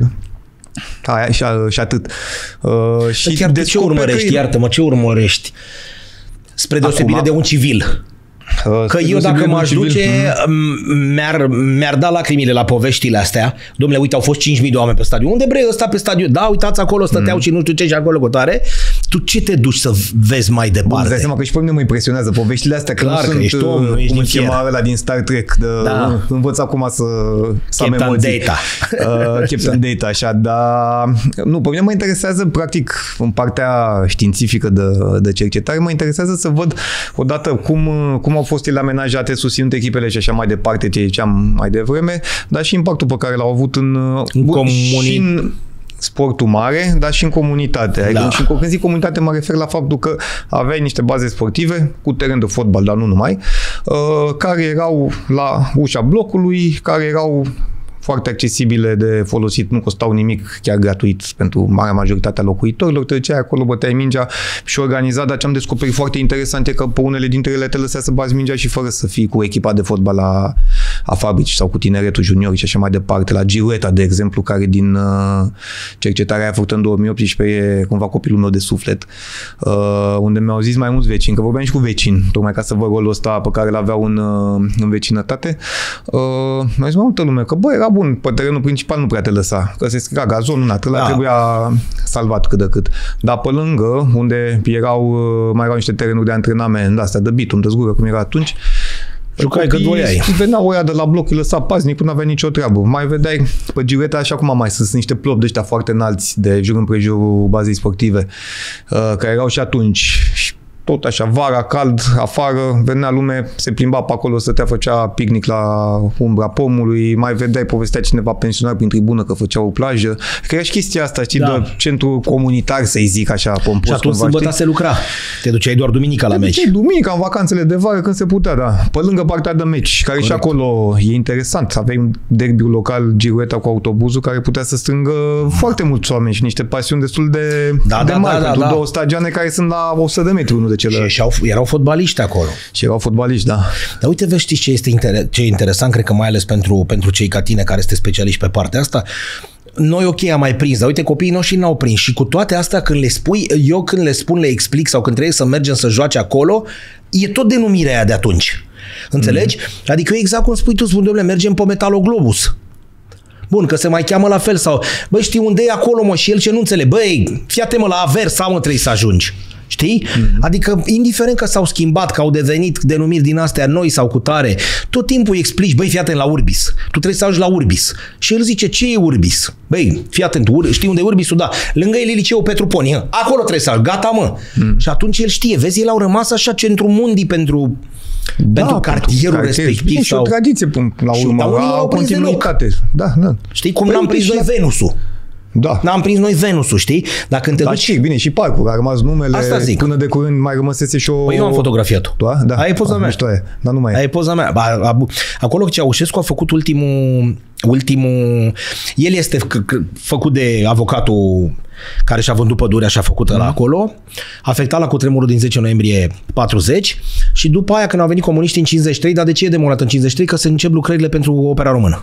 Aia, și, și atât. Uh, și chiar de ce urmărești? Iartă-mă, ce urmărești? Spre deosebire Acum, de un civil. Că eu dacă m-aș duce, mi-ar, mi-ar da lacrimile la poveștile astea. Dom'le, uite, au fost cinci mii de oameni pe stadion. Unde bre ăsta pe stadion? Da, uitați acolo, stăteau mm. și nu știu ce și acolo cu tare. Tu ce te duci să vezi mai departe? Bun, îți dai seama că și pe mine mă impresionează poveștile astea. Că clar, nu că sunt, ești om, nu ești cum din fier. Cum ăla din Star Trek, de da. învăț acum să, să am emoții. Data. Uh, Captain Data, așa, dar nu, pe mine mă interesează, practic, în partea științifică de, de cercetare, mă interesează să văd odată cum, cum au fost ele amenajate, susținute echipele și așa mai departe, ce ziceam mai devreme, dar și impactul pe care l-au avut în, în comunii. în sportul mare, dar și în comunitate. Da. Adică, și când zic comunitate, mă refer la faptul că aveai niște baze sportive cu teren de fotbal, dar nu numai, care erau la ușa blocului, care erau foarte accesibile de folosit, nu costau nimic, chiar gratuit pentru marea majoritate a locuitorilor, treceai acolo, băteai mingea și organizat, dar ce am descoperit foarte interesant e că pe unele dintre ele te lăsea să bați mingea și fără să fii cu echipa de fotbal la, a fabrici sau cu tineretul junior și așa mai departe. La Girueta, de exemplu, care din uh, cercetarea aia făcută în două mii optsprezece e cumva copilul meu de suflet, uh, unde mi-au zis mai mulți vecini, că vorbeam și cu vecini, tocmai ca să văd rolul ăsta pe care l-aveau în, uh, în vecinătate. Uh, mi-au zis mai multă lume că, bă, era bun, pe terenul principal nu prea te lăsa, că se strica gazonul, na, da. trebuia salvat cât de cât. Dar pe lângă, unde erau, mai erau niște terenuri de antrenament, de astea, de bitum, de zgură, cum era atunci, jucai cât voiai. Veneau oia de la bloc, îi lăsa paznic, nu avea nicio treabă. Mai vedeai pe Giureta, așa cum am mai sunt niște plopi de ăștia foarte înalți de jur împrejurul bazei sportive, care erau și atunci. Tot așa, vara, cald, afară, venea lume, se plimba pe acolo, stătea, făcea picnic la umbra pomului, mai vedeai, povestea cineva pensionar prin tribună că făcea o plajă. Că era și chestia asta, știi, da. de centru comunitar, să-i zic așa, pompos. Și atunci sâmbătă se lucra. Te duceai doar duminica la te meci. Te duceai duminica, în vacanțele de vară, când se putea, da. Pe lângă partea de meci, care Corect. Și acolo e interesant. Aveai un derby local, Girueta cu autobuzul, care putea să strângă foarte mulți oameni și niște pasiuni destul de, da, de da, mari, da, pentru da, două da. stadioane care sunt la o sută de metri unul de celălalt. Și erau fotbaliști acolo. Și erau fotbaliști, da. Dar uite, vezi, știi ce este inter- ce e interesant, cred că mai ales pentru, pentru cei ca tine care sunteți specialiști pe partea asta. Noi, ok, am mai prins, dar uite, copiii noștri n-au prins. Și cu toate astea, când le spui, eu când le spun, le explic sau când trebuie să mergem să joace acolo, e tot denumirea aia de atunci. Înțelegi? Mm-hmm. Adică exact cum spui tu, spun, dom'le, mergem pe Metaloglobus. Bun, că se mai cheamă la fel sau, băi, știi unde e acolo, mă, și el ce nu înțeleg, băi, fii atent, mă, la Aversa, mă, trebuie să ajungi. Știi? Mm-hmm. Adică, indiferent că s-au schimbat, că au devenit denumiri din astea noi sau cu tare, tot timpul îi explici, băi, fii atent la Urbis. Tu trebuie să ajungi la Urbis. Și el zice, ce e Urbis? Băi, fii atent, știi unde e Urbisul? Da. Lângă el e liceul Petru Poni. Acolo trebuie să ajungi. Gata, mă. Mm. Și atunci el știe. Vezi, el au rămas așa centru mundi pentru, da, pentru cartierul pentru respectiv. Bine, sau... și o tradiție până la urmă. Au continuitate. Da, da. Știi cum n-am prins noi Venusul? Da. N-am prins noi Venusul, știi? Dacă când te da, duci... și bine, și parcul, a rămas numele, asta zic. Până de curând mai rămăsese și o... Păi eu am fotografiat-o. Da? Da. Aia e poza mea. Miștoare. Dar nu mai e. Aia e poza mea. Ba, a, acolo Ceaușescu a făcut ultimul... ultimul... El este c- c- făcut de avocatul care și-a vândut pădurea și a făcut ăla mm. acolo. Afectat la cutremurul din zece noiembrie patruzeci și după aia când au venit comuniștii în cincizeci și trei, dar de ce e demolat în cincizeci și trei? Că se încep lucrările pentru opera română.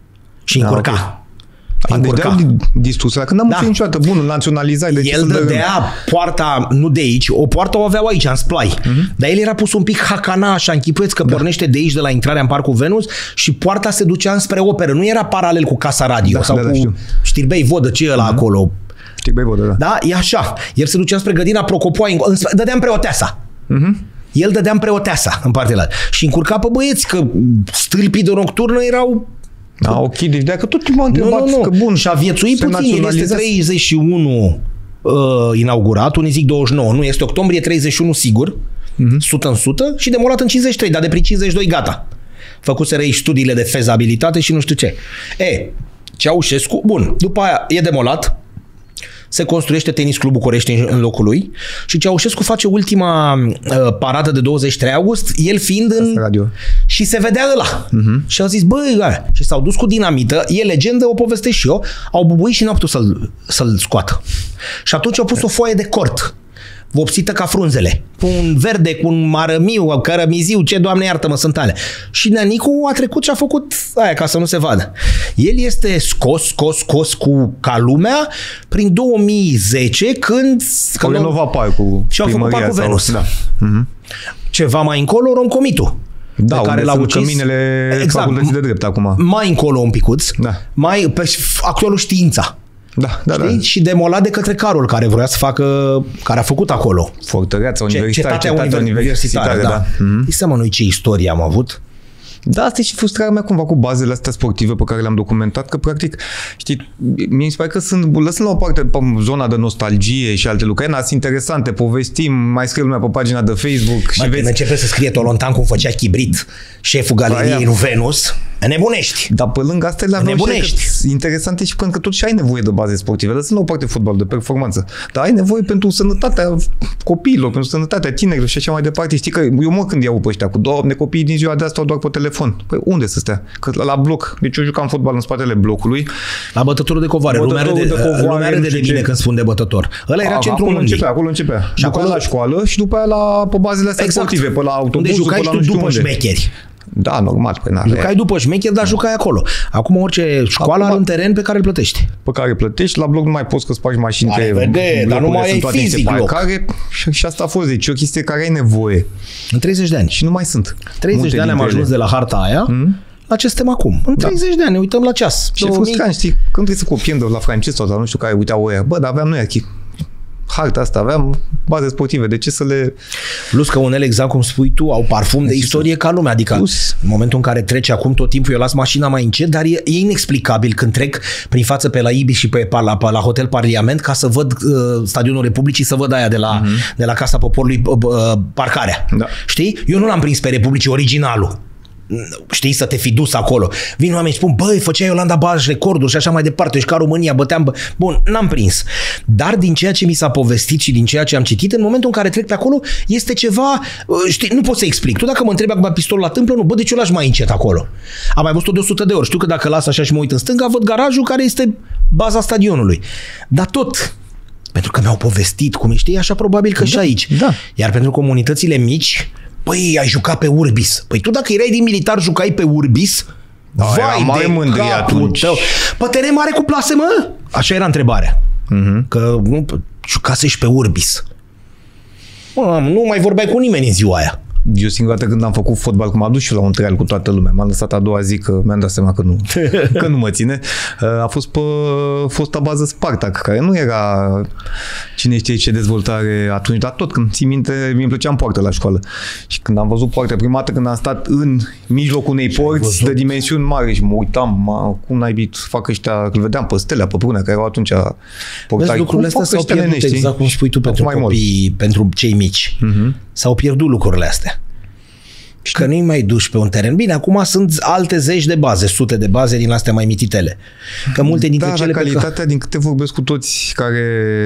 Și încurca. Da, okay. Deci de-au distrus. Că n-am da. niciodată bunul naționalizat. De el dădea poarta, nu de aici, o poartă o aveau aici, în splai. Uh-huh. Dar el era pus un pic hacana, așa, închipuieți că da. pornește de aici, de la intrarea în Parcul Venus și poarta se ducea înspre operă. Nu era paralel cu Casa Radio da, sau da, cu da, Știrbei Vodă, ce e ăla uh-huh. acolo. Știrbei Vodă, da. Da, e așa. El se ducea spre grădina Procopoa, dădea în Preoteasa. Uh-huh. El dădea în Preoteasa, în partea altă. Și încurca pe băieți, că stâlpii de nocturnă erau... Da, ok, deci dacă tot m-a întrebat nu, nu, nu. că bun. Și a viețuit puțin, el este treizeci și unu uh, inaugurat, unii zic douăzeci și nouă, nu, este octombrie treizeci și unu sigur, uh-huh. sută în sută și demolat în cincizeci și trei, dar de prin cincizeci și doi gata. Făcuseră ei studiile de fezabilitate și nu știu ce. E, Ceaușescu, bun, după aia e demolat, se construiește Tenis Club București în locul lui și Ceaușescu face ultima uh, paradă de douăzeci și trei august, el fiind în... Radio. Și se vedea ăla. Uh-huh. Și au zis, băi, aia. Și s-au dus cu dinamită, e legendă, o povestesc și eu, au bubuit și n-au putut să-l, să-l scoată. Și atunci au pus o foaie de cort, vopsită ca frunzele, cu un verde, cu un marămiu, cărămiziu, ce, Doamne iartă-mă, sunt ale. Și Neanicu a trecut și a făcut aia ca să nu se vadă. El este scos, scos, scos cu ca lumea prin două mii zece când... Au renovat parcul. Și au făcut Parcul sau... Venus. Da. Uh-huh. Ceva mai încolo, Romcomitul. Da, pe care l-au ucis. Căminele exact, facultății de drept acum. Mai încolo un picuț. Da. Mai pe actualul Știința. Da, da, da. Și demolat de către Carol, care vrea să facă, care a făcut acolo. Fortăreața universitară, cetatea, cetatea universitară, universitară, da. da. Mm-hmm. Îi seama noi ce istorie am avut. Da, asta e și frustrarea mea cumva cu bazele astea sportive pe care le-am documentat, că practic, știi, mi se pare că sunt, lăsând la o parte pe zona de nostalgie și alte lucruri, sunt interesante, povestim, mai scrie lumea pe pagina de Facebook. Mă, și când vezi... începe să scrie Tolontan cum făcea Chibrit, șeful galeriei lui Venus, nebunești. Dar pe lângă astea le aveam și interesante și pentru că tot și ai nevoie de baze sportive, lăsând la o parte fotbal de performanță, dar ai nevoie pentru sănătatea copiilor, pentru sănătatea tinerilor și așa mai departe. Știi că eu mă când iau pe ăștia cu Doamne, copiii din ziua de asta doar pe telefon. Păi unde să stea? Că la bloc. Deci eu jucam fotbal în spatele blocului. La Bătătorul de Covoare. Lumea râde de, de, lumea râde de mine când spun de Bătător. Ăla era centrul acolo începea, acolo începea. Și după acolo la școală și după aia la pe bazele astea exact. sportive, pe la autobuz, unde jucai tu după șmecheri. Da, normal. Păi jucai după șmecheri, dar jucai acolo. Acum orice școală are un teren pe care îl plătești. Pe care îl plătești. La bloc nu mai poți că spargi mașini. Vede, dar nu mai ai fizic loc. Care, și, și asta a fost. Deci o chestie care ai nevoie. În treizeci de ani. Și nu mai sunt. treizeci de ani am ajuns de la harta aia. Mm? La ce suntem acum? În treizeci da. de ani, ne uităm la ceas. Și frustrant, știi, când trebuie să copiem de la francez sau nu știu care uiteau oia. Bă, dar aveam noi aici harta asta, aveam baze sportive, de ce să le... Plus că unele, exact cum spui tu, au parfum de istorie ca lumea, adică Plus. în momentul în care trece acum tot timpul, eu las mașina mai încet, dar e, e inexplicabil când trec prin față pe la Ibis și pe, la, pe la Hotel Parlament ca să văd uh, Stadionul Republicii, să văd aia de la, uh-huh. de la Casa Poporului, uh, parcarea. Da. Știi? Eu nu l-am prins pe Republicii, originalul. Știi, să te fi dus acolo. Vin oameni și spun, băi, făcea Iolanda Baj recorduri și așa mai departe, și ca România băteam... Bă... Bun, n-am prins. Dar din ceea ce mi s-a povestit și din ceea ce am citit, în momentul în care trec pe acolo, este ceva... Știi, nu pot să explic. Tu dacă mă întrebi acum pistolul la tâmplă, nu, bă, de ce o lași mai încet acolo? Am mai văzut-o de o sută de ori. Știu că dacă las așa și mă uit în stânga, văd garajul care este baza stadionului. Dar tot... Pentru că mi-au povestit cum știi, așa probabil că da, și aici. Da. Iar pentru comunitățile mici, păi, ai jucat pe Urbis. Păi tu dacă erai din militar, jucai pe Urbis? Da, vai de capul tău. Pe teren mare cu plase, mă? Așa era întrebarea. Uh-huh. Că nu, jucase și pe Urbis. Mă, nu mai vorbeai cu nimeni în ziua aia. Eu singura dată când am făcut fotbal, cum am dus și la un trial cu toată lumea, m-am lăsat a doua zi că mi-am dat seama că nu, că nu mă ține. A fost pe fosta bază Spartak, care nu era cine știe ce dezvoltare atunci, dar tot când ții minte, mi-mi plăcea în poartă la școală. Și când am văzut poartă prima dată, când am stat în mijlocul unei porți de dimensiuni mari și mă uitam, mă, cum naibii fac ăștia, îl vedeam pe Stelea, pe Brunea, care erau atunci portari. Vezi, lucrurile astea s-au pierdut, nești, exact cum spui tu, pentru copii, pentru cei mici. Uh-huh. S-au pierdut lucrurile astea. Că nu-i mai duci pe un teren. Bine, acum sunt alte zeci de baze, sute de baze din astea mai mititele. Că multe dintre da, cele calitatea, pe... din câte vorbesc cu toți care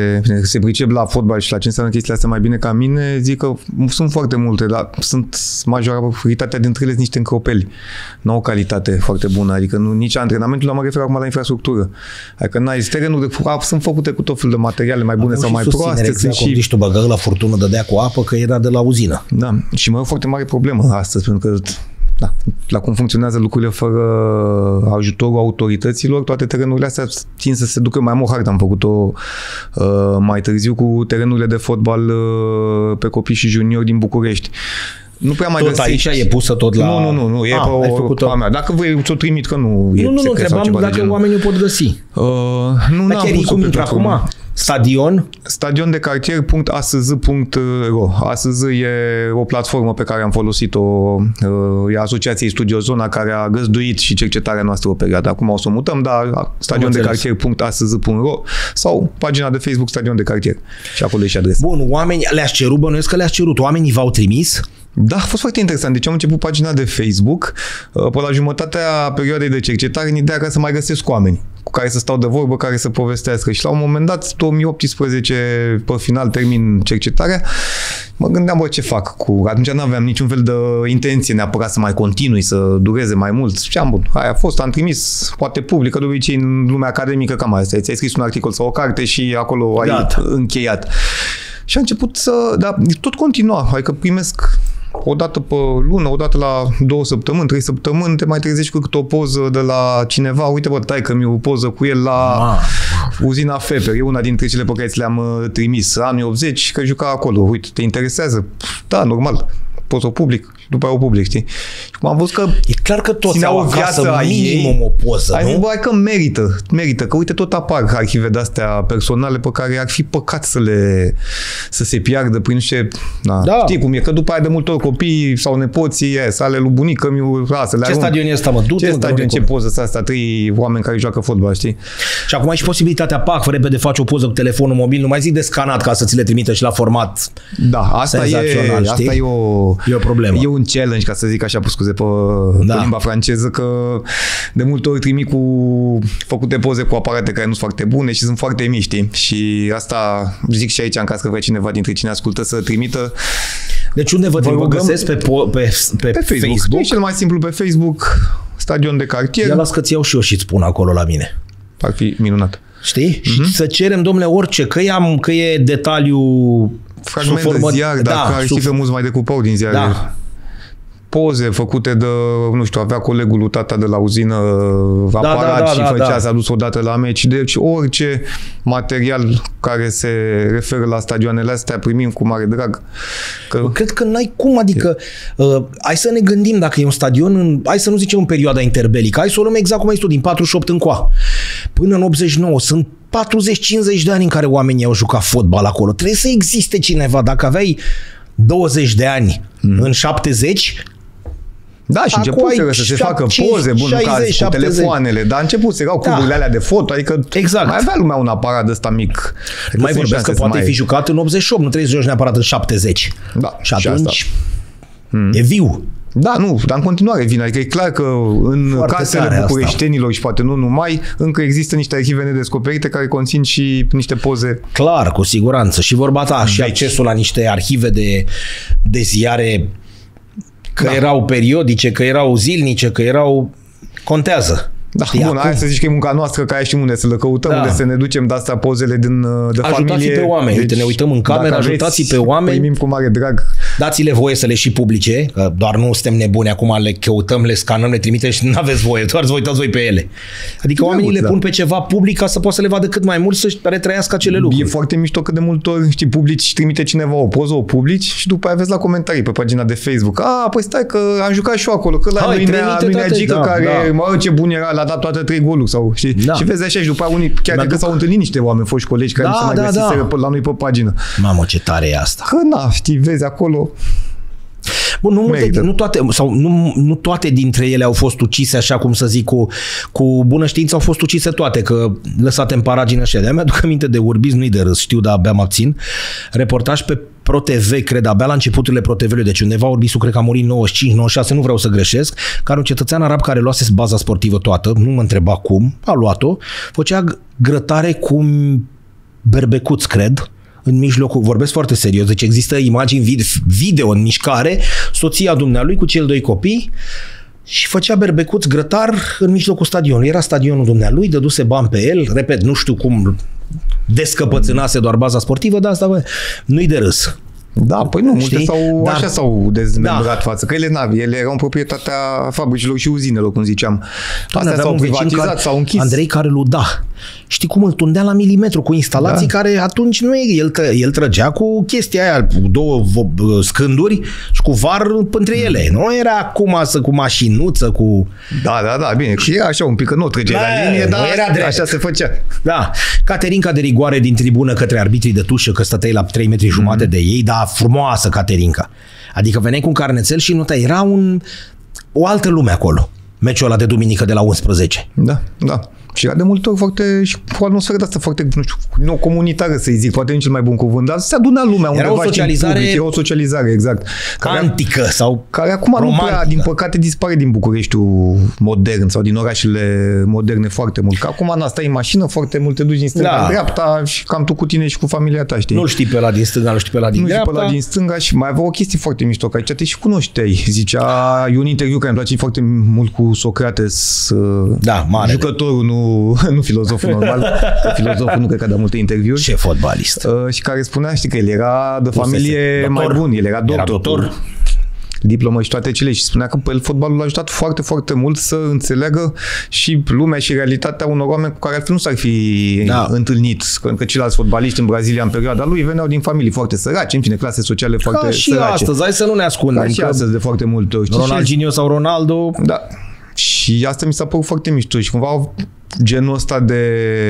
se pricep la fotbal și la ce înseamnă chestiile astea mai bine ca mine, zic că sunt foarte multe, dar sunt majoritatea dintre ele niște încropeli. Nu au calitate foarte bună, adică nu, nici antrenamentul, la mă refer acum la infrastructură. Adică n-ai terenuri de furat, sunt făcute cu tot felul de materiale mai bune sau mai proaste. Exact, sunt și și tu băgă la furtună, dădea cu apă, că era de la uzină. Da, și mai e o foarte mare problemă astăzi, pentru că da, la cum funcționează lucrurile fără ajutorul autorităților, toate terenurile astea țin să se ducă. Mai am o hartă, am făcut-o uh, mai târziu cu terenurile de fotbal uh, pe copii și juniori din București. Nu prea mai tot găsești. Aici e pusă tot la... Nu, nu, nu, nu e ah, pe o, a mea. Dacă vrei, ți-o trimit, că nu e Nu, nu, nu, întrebam dacă oamenii o pot găsi. Uh, nu, dar chiar e cum intră acum? Stadion? Stadion de cartier punct a s z punct r o. A S Z e o platformă pe care am folosit-o, e Asociației Studio Zona, care a găzduit și cercetarea noastră o perioadă. Acum o să o mutăm, dar stadion de cartier punct a s z punct r o sau pagina de Facebook Stadion de Cartier. Și acolo e și adresa. Bun, oamenii le-ați cerut, bănuiesc că le-ați cerut. Oamenii v-au trimis? Da, a fost foarte interesant. Deci am început pagina de Facebook pe la jumătatea perioadei de cercetare în ideea ca să mai găsesc oameni cu care să stau de vorbă, care să povestească. Și la un moment dat, două mii optsprezece, pe final termin cercetarea, mă gândeam, bă, ce fac cu... Atunci nu aveam niciun fel de intenție neapărat să mai continui, să dureze mai mult. Știam, bun, aia a fost, am trimis, poate publică, de obicei în lumea academică, cam asta. Ți-ai scris un articol sau o carte și acolo ai Gata. încheiat. Și a început să... Dar tot continua, adică primesc... O dată pe lună, o dată la două săptămâni, trei săptămâni, te mai trezești cu câte o poză de la cineva. Uite, bă, taică mi o poză cu el la Ma. uzina Feper. E una dintre cele pe care ți le-am trimis. Anii optzeci, că juca acolo. Uite, te interesează? Da, normal. Poți o public și după aia o public, știi? Și cum am văzut că e clar că toți au acasă minimum o poză, ai nu? Ai că merită, merită, că uite tot apar arhive de-astea personale pe care ar fi păcat să le să se piardă prin ce... Da. Da. Știi cum e, că după aia de multe ori copiii sau nepoții e, sale lui bunică mi să le ce stadion e ăsta, mă? Du-te, ce mă, stadion, ce poză să asta, trei oameni care joacă fotbal, știi? Și acum ai și posibilitatea, pac, repede faci o poză cu telefonul mobil, nu mai zic de scanat ca să ți le trimită și la format. Da, asta e, asta e o, e o problemă. E un challenge, ca să zic așa, scuze, pe, da. pe limba franceză, că de multe ori trimit cu făcute poze cu aparate care nu sunt foarte bune și sunt foarte mici, știi? Și asta zic și aici, în caz că vrea cineva dintre cine ascultă să trimită. Deci unde vă, vă găsesc? Pe, pe, pe, pe, pe Facebook? Facebook? E cel mai simplu pe Facebook, Stadion de Cartier. Ia las că ți iau și eu și îți spun acolo la mine. Ar fi minunat. Știi? Mm-hmm. Și să cerem, domnule, orice, că, am, că e detaliu... Fragment formă... de ziar, dar da, care sub... știi că mulți mai decupau din ziare. Da. Poze făcute de, nu știu, avea colegul lui tata de la uzină da, aparat da, da, și da, făcea, da. S-a dus odată la meci. Deci orice material care se referă la stadioanele astea primim cu mare drag. Că... Bă, cred că n-ai cum, adică uh, hai să ne gândim dacă e un stadion, în, hai să nu zicem în perioada interbelică, hai să o luăm exact cum ai spus, din patruzeci și opt încoa. Până în optzeci și nouă sunt patruzeci cincizeci de ani în care oamenii au jucat fotbal acolo. Trebuie să existe cineva. Dacă aveai douăzeci de ani mm. în șaptezeci, da, și începuseră să se facă poze, bun, șaizeci, cu telefoanele, dar început să erau cuburile da. alea de foto, adică exact. Mai avea lumea un aparat ăsta mic. Mai vorbesc că poate mai... fi jucat în optzeci și opt, nu trebuie să joci neapărat în șaptezeci. Da, și atunci și e viu. Da, nu, dar în continuare vine. Adică e clar că în foarte casele bucureștenilor asta. Și poate nu numai, încă există niște arhive nedescoperite care conțin și niște poze. Clar, cu siguranță. Și vorba ta, și accesul la niște arhive de, de ziare că da. erau periodice, că erau zilnice, că erau... Contează. Da, Știi, bun, acum... hai să zici că e munca noastră, că aia știm unde să le căutăm, da. unde să ne ducem de astea pozele din, de ajutați familie. Ajutați pe oameni, deci, uite, ne uităm în cameră, ajutați pe oameni. Primim cu mare drag. Dați-le voie să le și publice, că doar nu suntem nebuni, acum le căutăm, le scanăm, le trimitem și nu aveți voie, doar să vă uitați voi pe ele. Adică oamenii le pun da. pe ceva public ca să poată să le vadă cât mai mult, să-și retrăiască acele lucruri. E foarte mișto că de multe ori, știi, publici, trimite cineva o poză, o publici și după aia vezi la comentarii pe pagina de Facebook. A, păi stai că am jucat și eu acolo, că la lui Neagică, da, care, da. mă, ce bun era, l-a dat toate trei goluri sau, știi? Da. Și vezi așa și după aia unii, chiar dacă s-au întâlnit niște oameni, foști colegi care da, nu se mai da, găsiseră da. la noi pe pagină. Mamă, ce tare e asta. Că na, știi, vezi acolo. Bun, nu, multe, nu, toate, sau nu, nu toate dintre ele au fost ucise, așa cum să zic, cu, cu bună știință au fost ucise toate, că lăsate în paragină așa. De-aia mi-aduc aminte de Urbiz, nu-i de râs, știu, dar abia mă abțin. Reportaj pe ProTV, cred, abia la începuturile ProTV-ului, deci undeva Urbizu cred că a murit în nouăzeci și cinci nouăzeci și șase, nu vreau să greșesc, care un cetățean arab care luase baza sportivă toată, nu mă întreba cum, a luat-o, făcea grătare cu berbecuț, cred, în mijlocul, vorbesc foarte serios, deci există imagini video în mișcare, soția dumnealui cu cei doi copii și făcea berbecuț grătar în mijlocul stadionului. Era stadionul dumnealui, dăduse bani pe el, repet, nu știu cum descăpățânase doar baza sportivă, dar asta bă, nu-i de râs. Da, păi nu, multe știi? s-au, Dar, așa s-au dezmembrat da. față, că ele, na, ele erau în proprietatea fabricilor și uzinelor, cum ziceam. Astea s-au privatizat, s-au închis. Andrei Careluda. Știi cum îl tundea la milimetru cu instalații da. care atunci nu e, el, el trăgea cu chestia aia, cu două scânduri și cu var între ele. Nu era acum să cu mașinuță, cu... Da, da, da, bine, și era așa un pic, că nu trăgea da, la linie, dar era așa se făcea. Da, Caterinca de rigoare din tribună către arbitrii de tușă, că stăteai la trei metri jumate mm. de ei, dar frumoasă Caterinca. Adică veneai cu un carnețel și nu te era un, o altă lume acolo. Meciul ăla de duminică de la unsprezece. Da, da. Și era de multe ori foarte, și cu o atmosferă de asta foarte, nu știu, nu comunitară să-i zic, poate nu cel mai bun cuvânt, dar se aduna lumea era undeva, o socializare public, era o socializare, exact. Care, antică sau care acum romantică. Nu prea, din păcate, dispare din Bucureștiul modern sau din orașele moderne foarte mult. Că acum n-a stai în mașină, foarte mult te duci din stânga da. dreapta și cam tu cu tine și cu familia ta, știi? Nu știi pe ăla din stânga, nu știi pe ăla din nu dreapta. Nu știi pe ăla din stânga și mai avea o chestie foarte mișto, că aici te și cunoșteai. Zicea, e un interviu care îmi place foarte mult cu Socrates, da, mare jucătorul, nu, nu filozoful normal, filozoful nu cred că a dat multe interviuri. Ce fotbalist. Uh, și care spunea, știi, că el era de familie mai bun, el era doctor. Era doctor. Diplomă și toate cele și spunea că pe el fotbalul l-a ajutat foarte, foarte mult să înțeleagă și lumea și realitatea unor oameni cu care altfel nu s-ar fi da. întâlnit. Pentru că ceilalți fotbaliști în Brazilia în perioada lui veneau din familii foarte sărace, în fine, clase sociale foarte Ca și sărace. astăzi, hai să nu ne ascundem. Ca și astăzi de foarte multe ori. Ronaldinho sau Ronaldo. Da. Și asta mi s-a părut foarte mișto și cumva genul ăsta de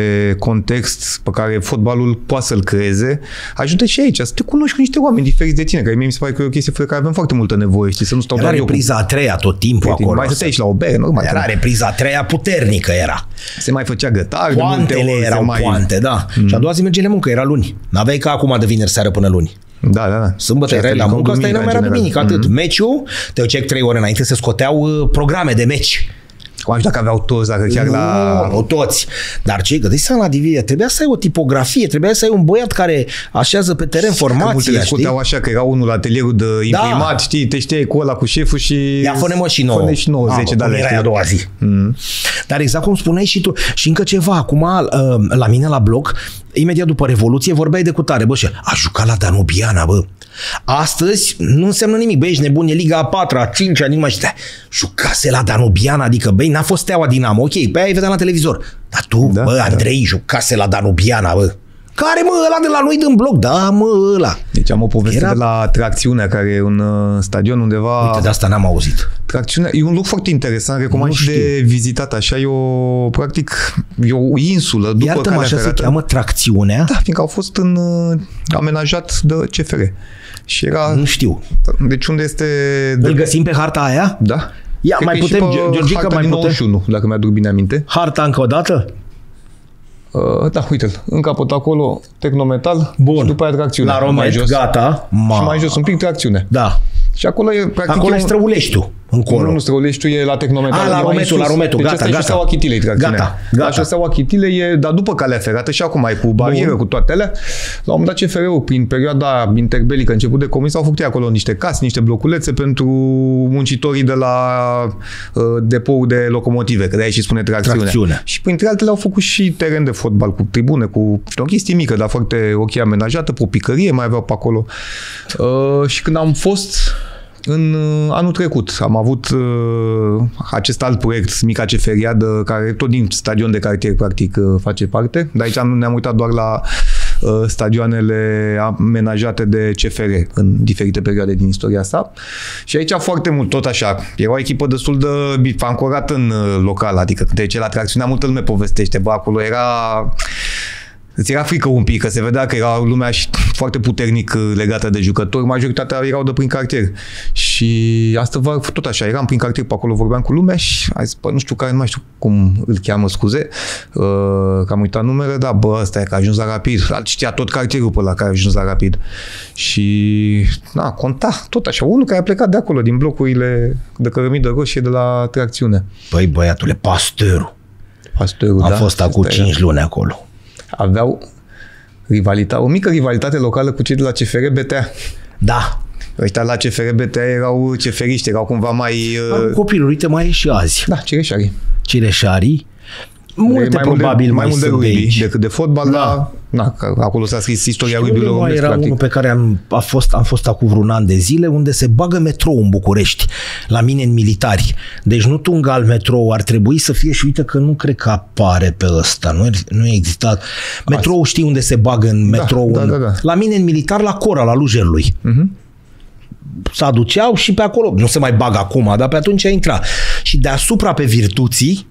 context pe care fotbalul poate să-l creeze, ajută și aici, să te cunoști cu niște oameni diferiți de tine, care mie mi se pare că e o chestie pe care avem foarte multă nevoie, știi, să nu stau era doar repriza a treia tot timpul acolo. Mai stăteai și la o bere, normal. Era repriza a treia puternică, era. Se mai făcea gătar, poantele erau mai... poante, da. Mm. Și a doua zi mergeai la muncă, era luni. N-aveai ca acum de vineri seară până luni. Da, da, da. Sâmbătă erai la muncă, asta era duminică, atât. Mm-hmm. Meciul, te duceai trei ore înainte, se scoteau programe de meci. Cum dacă aveau toți, dacă chiar nu, la... Nu, toți. Dar ce gădești să la divizie? Trebuia să ai o tipografie, trebuia să ai un băiat care așează pe teren formația, că multe scoteau așa, că era unul la atelierul de imprimat, da. știi, te știai cu ăla, cu șeful și... Ia fă-ne-mă și nouă. Fă-ne și nouă, ah, zece de alea. Era a doua zi. Mm. Dar exact cum spuneai și tu, și încă ceva, acum la mine la bloc, imediat după Revoluție, vorbeai de cutare, bă, și a jucat la Danubiana, bă. Astăzi nu înseamnă nimic, băi, ești nebun, e Liga a patra, a cincea, nimic mai știa. Jucase la Danubiana, adică, băi, n-a fost Steaua Dinamo, ok, pe aia ai vedea la televizor. Dar tu, da, bă, Andrei, da. jucase la Danubiana, bă. Care, mă, ăla de la noi din bloc? Da, mă, ăla. Deci am o poveste Era... de la Tracțiunea, care e un uh, stadion undeva... Uite, de asta n-am auzit. Tracțiunea e un loc foarte interesant, recomand și de vizitat, așa, e o, practic, e o insulă după Iartă-mă, calea așa ferată. Se cheamă Tracțiunea? Da, fiindcă au fost în, uh, amenajat de C F R. Și era... Nu știu. Deci unde este... De... Îl găsim pe harta aia? Da. Ia, mai putem, Georgica, mai putem... nouăzeci și unu, dacă mi-aduc bine aminte. Harta încă o dată? Uh, da, uite-l. În capăt acolo, Tehnometal. Bun. Și după aia Tracțiune. La Romet, gata. Ma. Și mai jos un pic Tracțiune. Da. Și acolo e practic... Acolo e un... Străuleștiul. încolo. Nu, nu, Străuleștiul e la Tehnometal. A, la Rometul, la Rometul, deci gata, asta gata. e șoseaua Chitilei, tracțiunea. Gata, gata. La șoseaua Chitilei e, dar după calea ferată și acum ai cu barieră, Bun. cu toate alea. La un moment dat C F R-ul, prin perioada interbelică, început de comunism, au făcut acolo niște case, niște bloculețe pentru muncitorii de la uh, depoul de locomotive, că de aici și spune tracțiune. Tracțiune. Și printre altele au făcut și teren de fotbal cu tribune, cu o chestie mică, dar foarte ok amenajată, pe o picărie mai aveau pe acolo. Uh, și când am fost în uh, anul trecut, am avut uh, acest alt proiect, Mica Ceferiadă, care tot din stadion de cartier practic uh, face parte, dar aici nu ne-am uitat doar la uh, stadioanele amenajate de C F R în diferite perioade din istoria sa. Și aici foarte mult, tot așa, era o echipă destul de ancorată în uh, local, adică când trece la tracțiunea, multă lume povestește, bă, acolo era... Îți era frică un pic, că se vedea că era lumea și foarte puternic legată de jucători, majoritatea erau de prin cartier. Și asta va tot așa, eram prin cartier pe acolo, vorbeam cu lumea și a zis, bă, nu știu care, nu mai știu cum îl cheamă, scuze, uh, că am uitat numele, dar bă, ăsta e că a ajuns la Rapid. Știa tot cartierul pe ăla care a ajuns la Rapid. Și, na, conta, tot așa, unul care a plecat de acolo, din blocurile de cărămidă roșie de la tracțiune. Păi, băiatule, Pasteurul. Pasteurul, Am da? fost acum cinci luni acolo. Aveau rivalitate, o mică rivalitate locală cu cei de la C F R B T A. Da. Ăștia la C F R B T A erau ceferiști, erau cumva mai... Uh... Copilul, uite, mai e și azi. Da, cireșarii. Cireșarii. Multe mai probabil de, mai, mai mult de sunt de rugby aici. decât de fotbal, da. Dar na, acolo s-a scris istoria rugby-ului românesc, era practic. unul pe care am, a fost, am fost acum vreun an de zile, unde se bagă metrou în București, la mine în Militari. Deci nu Tungal metrou, ar trebui să fie și uite că nu cred că apare pe ăsta, nu, nu există. Metrou știi unde se bagă în metrou? Da, în, da, da, da. La mine în Militar, la Cora, la Lujerului. Uh-huh. Se aduceau și pe acolo, nu se mai bagă acum, dar pe atunci a intrat. Și deasupra pe Virtuții,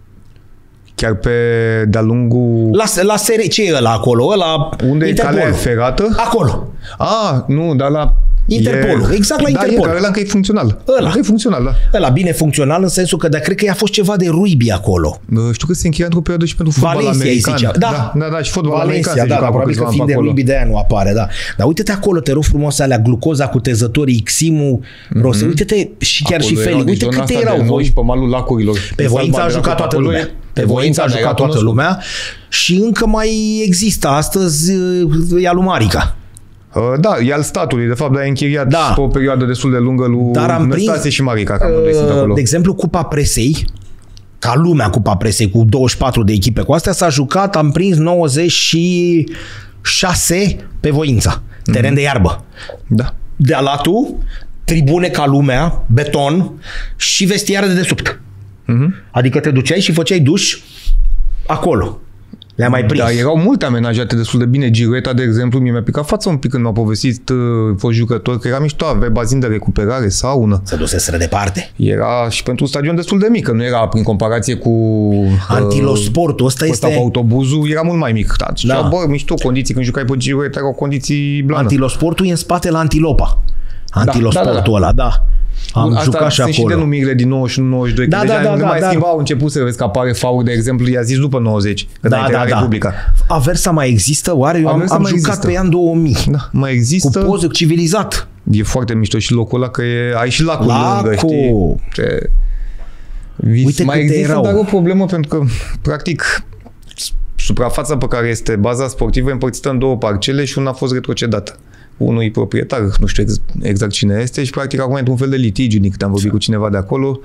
chiar pe de-a lungul... La, la S R, ce e ăla acolo? Ăla, unde Interpolul. e calea ferată? Acolo. Ah, nu, dar la... Interpolul, e... exact la da, Interpol. Da, ăla încă e funcțional. Ăla. E funcțional, da. Ăla bine funcțional în sensul că, dar cred că i-a fost ceva de rugby acolo. Știu că se încheia într-o perioadă și pentru fotbal Valencia american. Zicea. Da. da, da, da, și fotbal Valencia, american se da, juca da, probabil că fiind de rugby de aia nu apare, da. Dar uite-te acolo, te rog frumos, alea glucoza cu tezătorii, Ximul, mm-hmm. Rosă, uite-te și chiar acolo și Feli, uite câte erau voi. Pe malul lacurilor. Pe Voința a jucat toată lumea. Pe Voința a jucat toată lumea și încă mai există astăzi, e al lui Marica. Da, e al statului, de fapt, dar e închiriat da. pe o perioadă destul de lungă lui Năstase și Marica, că amândoi sunt acolo. De exemplu, Cupa Presei, ca lumea Cupa Presei, cu douăzeci și patru de echipe, cu astea s-a jucat, am prins nouăzeci și șase pe Voința, teren mm-hmm. de iarbă. Da. De alatul, tribune ca lumea, beton și vestiare de desubt. Mm-hmm. Adică te duceai și făceai duș acolo. Le-am mai prins. Dar erau multe amenajate destul de bine. Girueta, de exemplu, mi-a picat fața un pic când m-a povestit uh, fost jucător, că era mișto, avea bazin de recuperare, saună. Se duseseră departe. Era și pentru un stadion destul de mic, că nu era prin comparație cu... Uh, Antilosportul, ăsta este... Ăsta cu autobuzul era mult mai mic. Da. Da. Bă, mișto, condiții când jucai pe Girueta erau condiții blană. Antilosportul e în spate la Antilopa. Antilosportul da, da, da. ăla, da. Am Asta jucat și acolo. Sunt și denumirile din nouăzeci și unu nouăzeci și doi, da, că da, deja da, nu da, mai da. schimbau, au început să vezi că apare faul, de exemplu, i-a zis după nouăzeci, când da, a da, da. Republica. Aversa mai există? Oare? Eu Aversa am, am jucat există. pe an două mii. Da, mai există. Cu poză civilizat. E foarte mișto și locul ăla, că e, ai și lacul Lacul. lângă, știi? Ce... Uite mai există, erau. dar o problemă, pentru că, practic, suprafața pe care este baza sportivă e împărțită în două parcele și una a fost retrocedată. Unui proprietar, nu știu exact cine este și practic acum e într-un fel de litigiu din câte am vorbit cu cineva de acolo,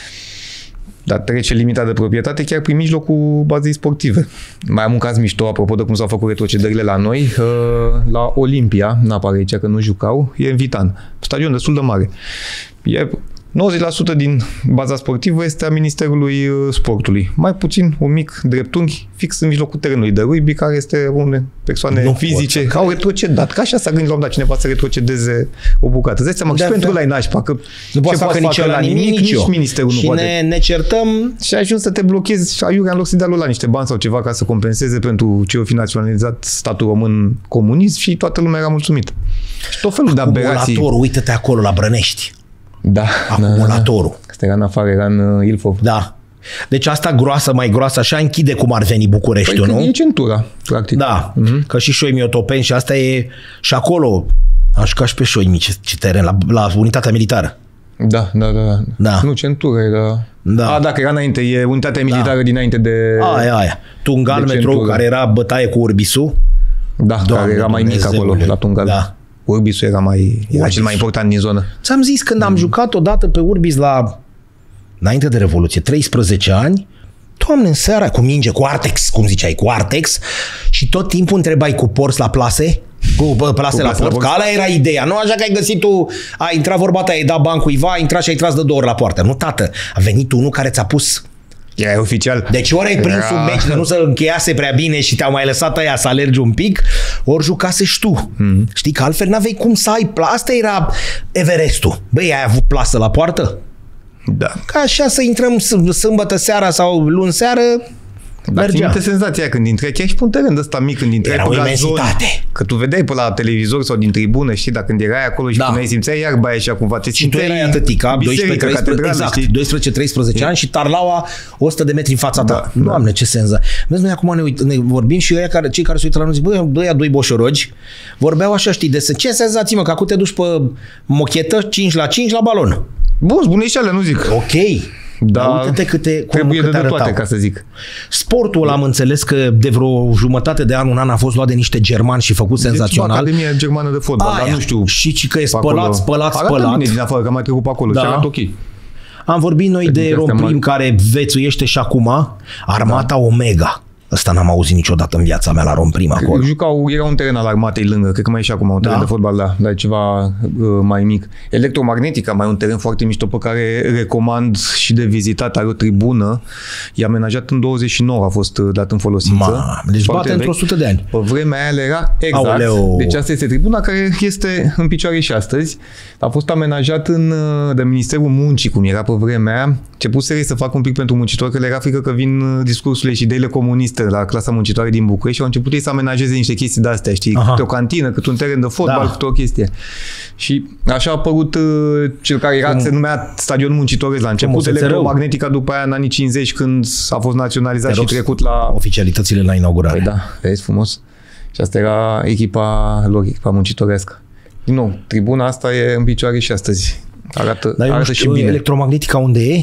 dar trece limita de proprietate chiar prin mijlocul bazei sportive. Mai am un caz mișto, apropo de cum s-au făcut retrocedările la noi, la Olimpia, n-apare aici că nu jucau, e în Vitan, stadion destul de mare. E nouăzeci la sută din baza sportivă este a Ministerului Sportului. Mai puțin un mic dreptunghi fix în mijlocul terenului de rugby, care este unde persoane nu fizice au retrocedat. Ca așa s-a gândit la un dat cineva să retrocedeze o bucată. Îți dai seama că și pentru ăla e nașpa, că nu poate să facă nici ăla nimic, nici, nici ministerul nu și poate. Ne, ne certăm. Și ajungi să te blochezi și aiurea în loc să dea la niște bani sau ceva ca să compenseze pentru ce o fi naționalizat statul român comunist și toată lumea era mulțumită. Și tot felul de aberații. Acumulatorul, uite-te acolo la Brănești. Da. Acumulatorul. Asta era în afară, era în Ilfov. Da. Deci asta groasă, mai groasă, așa închide cum ar veni Bucureștiul, păi nu? E centura, practic. Da. Mm-hmm. Că și șoimi otopeni și asta e... Și acolo, aș ca și pe șoimi ce, ce teren, la, la unitatea militară. Da, da, da. Da. Nu, centură era... Da. A, dacă era înainte, e unitatea militară da. dinainte de... Aia, aia. Tungal Metro, care era bătaie cu Urbisu. Da, Doamne, care era mai mic acolo, la Tungal. Da. Urbisul era, mai, era cel mai important din zonă. Ți-am zis, când am mm. jucat odată pe Urbis la... înainte de Revoluție, treisprezece ani, Doamne, în seara, cu minge, cu Artex, cum ziceai, cu Artex, și tot timpul întrebai cu porți la plase, cu plase cu la port, că ala era ideea. Nu așa că ai găsit tu, a intrat vorba ta, ai dat bani cuiva, ai intrat și ai tras de două ori la poartă. Nu, tată, a venit unul care ți-a pus... Era oficial. Deci ori ai prins era... un meci de nu se încheiase prea bine și te-au mai lăsat aia să alergi un pic, ori jucase și tu. Mm. Știi că altfel n-aveai cum să ai plasă. Asta era Everestul. Băi, ai avut plasă la poartă? Da. Ca așa să intrăm sâmbătă seara sau luni seară, dar țin minte senzația când intrai, chiar și pe un teren de ăsta mic, când intrai era pe o la imensitate. Zone, că tu vedeai pe la televizor sau din tribună, știi, dar când erai acolo și da. puneai, simțeai iarba aia și cumva te și tu erai atâtica, doisprezece treisprezece, exact, doisprezece treisprezece ani și Tarlaua o sută de metri în fața ta. Da, Doamne, da. ce senză. Vezi, noi acum ne, uit, ne vorbim și ăia care, cei care se uită la noi zic, băi, băia doi boșorogi, vorbeau așa, știi, de ce senzații, mă, că acum te duci pe mochetă cinci la cinci la balon. Bun, spune și alea, nu zic. Ok. Da, uite-te câte, cum, trebuie câte de arătau. toate, ca să zic. Sportul ăla am înțeles că de vreo jumătate de an, un an a fost luat de niște germani și făcut deci, senzațional. Academia Germană de Fotbal, Aia. dar nu știu. Și că e spălat, spălat, arată spălat. Bine din afară, că am mai trecut pe acolo, da. și arată ok. Am vorbit noi de Romprim care vețuiește și acum Armata da. Omega. Ăsta n-am auzit niciodată în viața mea la Romprim acolo. Jucau, era un teren al armatei lângă, cred că mai e și acum un teren da? de fotbal, da, dar e ceva uh, mai mic. Electromagnetica, mai un teren foarte mișto pe care recomand și de vizitat, are o tribună, e amenajat în douăzeci și nouă, a fost dat în folosință. Ma, deci bate într-o sută de ani. Pe vremea aia era exact. Aoleu. Deci asta este tribuna care este în picioare și astăzi. A fost amenajat în, de Ministerul Muncii, cum era pe vremea aia. Începuseră să facă un pic pentru muncitori, că le era frică că vin discursurile și ideile comuniste la clasa muncitoare din București și au început ei să amenajeze niște chestii de-astea, știi? Aha. Câte o cantină, câte un teren de fotbal, da. câte o chestie. Și așa a apărut uh, cel care era, cum? se numea Stadionul Muncitoresc la început, Electromagnetica după aia în anii cincizeci când a fost naționalizat și trecut la... Oficialitățile la inaugurare. Păi da, vezi, frumos. Și asta era echipa lor, echipa muncitorească. Din nou, tribuna asta e în picioare și astăzi. Arată, Dar arată știu, și bine. Electromagnetica unde e?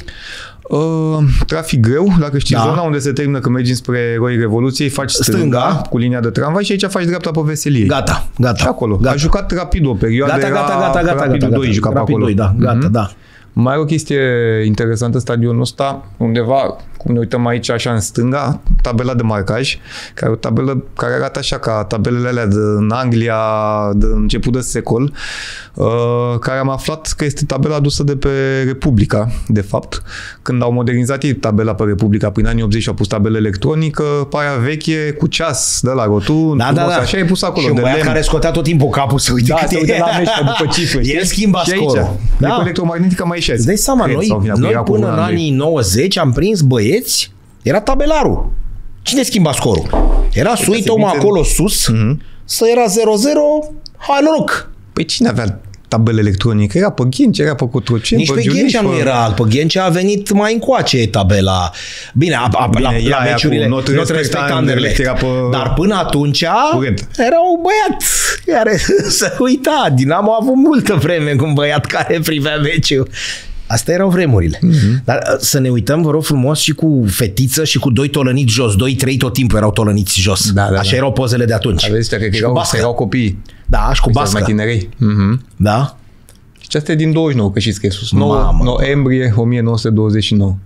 Uh, trafic greu, dacă știi da. zona unde se termină când mergi spre Eroii Revoluției, faci stânga, stânga cu linia de tramvai și aici faci dreapta pe Veseliei. Gata, gata. Și acolo. Gata. A jucat Rapid o perioadă, gata, gata, gata, gata, Rapidul gata, doi juca pe acolo. doi, da, gata, mm-hmm. da. Mai are o chestie interesantă, stadionul ăsta, undeva, cum ne uităm aici așa în stânga, tabela de marcaj, care e o tabelă care arată așa ca tabelele alea din Anglia de început de secol, uh, care am aflat că este tabela adusă de pe Republica, de fapt. Când au modernizat ei tabela pe Republica prin anii optzeci și au pus tabelă electronică, pe aia veche, cu ceas de la rotund, da, da, da. așa e pus acolo. Și un băiat care scotea tot timpul capul să uite da, cât se uite la meștea după cifre. El schimba scorul. Da. Cu electromagnetica mai ieșeți. Îți dai seama, Cred, noi, noi până în anii nouăzeci am prins băieți, era tabelarul. Cine schimba scorul? Era suitomă acolo sus, mm-hmm. să era zero zero, hai noroc. Păi cine avea tabelă electronică? Era pe Ghencea, era pe Cotroceni, Nici pe Ghencea nu era. Pe Ghencea a venit mai încoace tabela. Bine, a, a, Bine la, la meciurile not respect Anderlecht. Pe... Dar până atunci Curent. Era un băiat care să uita. Dinamo a avut multă vreme cu un băiat care privea meciul. Astea erau vremurile. Mm-hmm. Dar să ne uităm, vă rog frumos, și cu fetiță și cu doi tolăniți jos. Doi, trei tot timpul erau tolăniți jos. Da, da, Așa da. erau pozele de atunci. Aveți, că și erau, erau copii. Da, și cu bască. Mai tinerei. Mm-hmm. Da. Și asta e din douăzeci și nouă, că știți că e sus. nouă noiembrie o mie nouă sute douăzeci și nouă.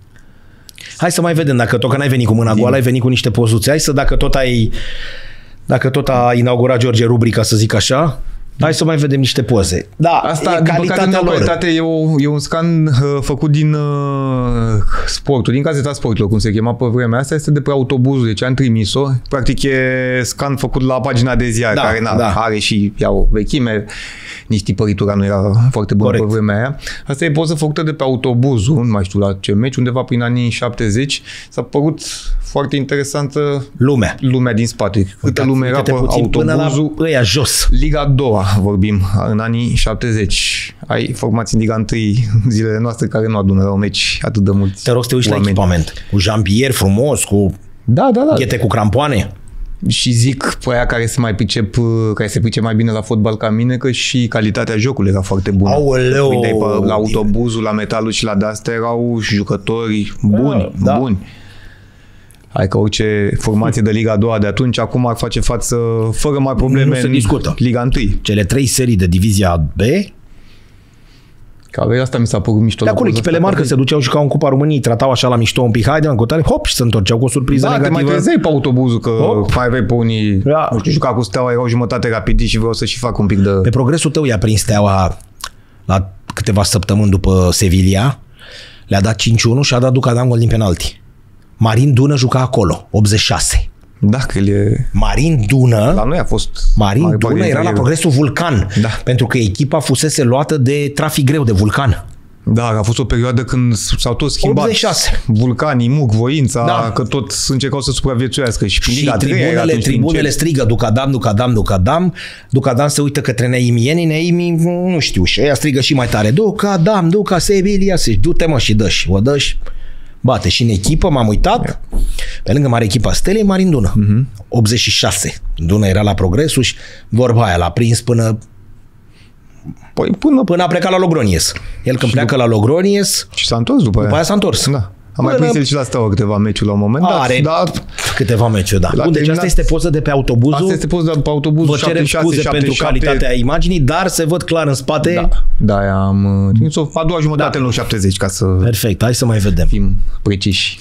Hai să mai vedem, dacă tot că n-ai venit cu mâna goală, ai venit cu niște pozuțe. Hai să, dacă tot ai, dacă tot a inaugurat George rubrica, să zic așa, hai să mai vedem niște poze. Da, asta, din păcate, în calitate e, o, e un scan uh, făcut din uh, sportul, din Gazeta Sportului, cum se chema pe vremea asta, este de pe autobuzul, deci am trimis-o. Practic e scan făcut la pagina de ziar, da, care na, da. are și ea o vechime, nici tipăritura nu era foarte bună Corect. pe vremea aia. Asta e poză făcută de pe autobuzul, nu mai știu la ce meci, undeva prin anii șaptezeci. S-a părut foarte interesantă lumea, lumea din spate. Câtă Uitați, lume era pe autobuzul. Până la ăia jos. Liga a doua vorbim, în anii șaptezeci. Ai formați în Liga întâi zilele noastre care nu adună la un meci atât de mulți. Te rog să te uiți la echipament. Cu Jean-Pierre frumos, cu da, da, da. ghete cu crampoane. Și zic pe aia care se mai pricep, care se pricep mai bine la fotbal ca mine, că și calitatea jocului era foarte bună. Aoleu! Pe, la Autobuzul, la Metalul și la de-astea erau jucători buni, da, buni. Da. Hai că orice formație de Liga a doua de atunci, acum ar face față fără mai probleme în Liga unu. Cele trei serii de Divizia B, care asta mi s-a părut mișto. De acolo echipele mari că se duceau și ca în Cupa României, tratau așa la mișto un pic, haide, în cotare, hop, și se întorceau cu o surpriză da, negativă. Da, te mai trezeai pe Autobuzul, că hop. Mai aveai pe unii, da. Nu știu, juca cu Steaua, erau jumătate rapidi și vreau să și fac un pic de... Pe progresul tău i-a prins Steaua la câteva săptămâni după Sevilla, le-a dat cinci unu și a dat Ducadam gol din penalti. Marin Dună juca acolo, optzeci și șase. Da, că el e... Marin Dună, la noi a fost Marin Dună era la Progresul Vulcan, da. Pentru că echipa fusese luată de trafic greu, de Vulcan. Da, a fost o perioadă când s-au tot schimbat optzeci și șase. Vulcanii, Muc, Voința, da. Că tot încercau să supraviețuiască. Și, și tribunele, tribunele strigă Ducadam, Ducadam, Ducadam. Ducadam se uită către neimieni, neimii, nu știu, și ea strigă și mai tare. Ducadam, Duca, Sevilla, du-te mă și dă-și, o dă-și. Bate și în echipă, m-am uitat, pe lângă mare echipa Stelei, Marin Dună, uh-huh. optzeci și șase. Dună era la Progresul și vorba aia l-a prins până păi până, până a plecat la Logronies. El când pleacă la Logronies... Și s-a întors după aia. După aia s-a întors. Da. Am mai prins el și la Steaua câteva meciuri la un moment dat. Are da, câteva meciuri, da. Bun, deci asta este poză de pe Autobuzul. Asta este poză de pe Autobuzul. Vă cerem scuze pentru calitatea imaginii, dar se văd clar în spate. Da, da am trimis-o a doua jumătate da. În loc șaptezeci, ca să... Perfect, hai să mai vedem. Fim preciși.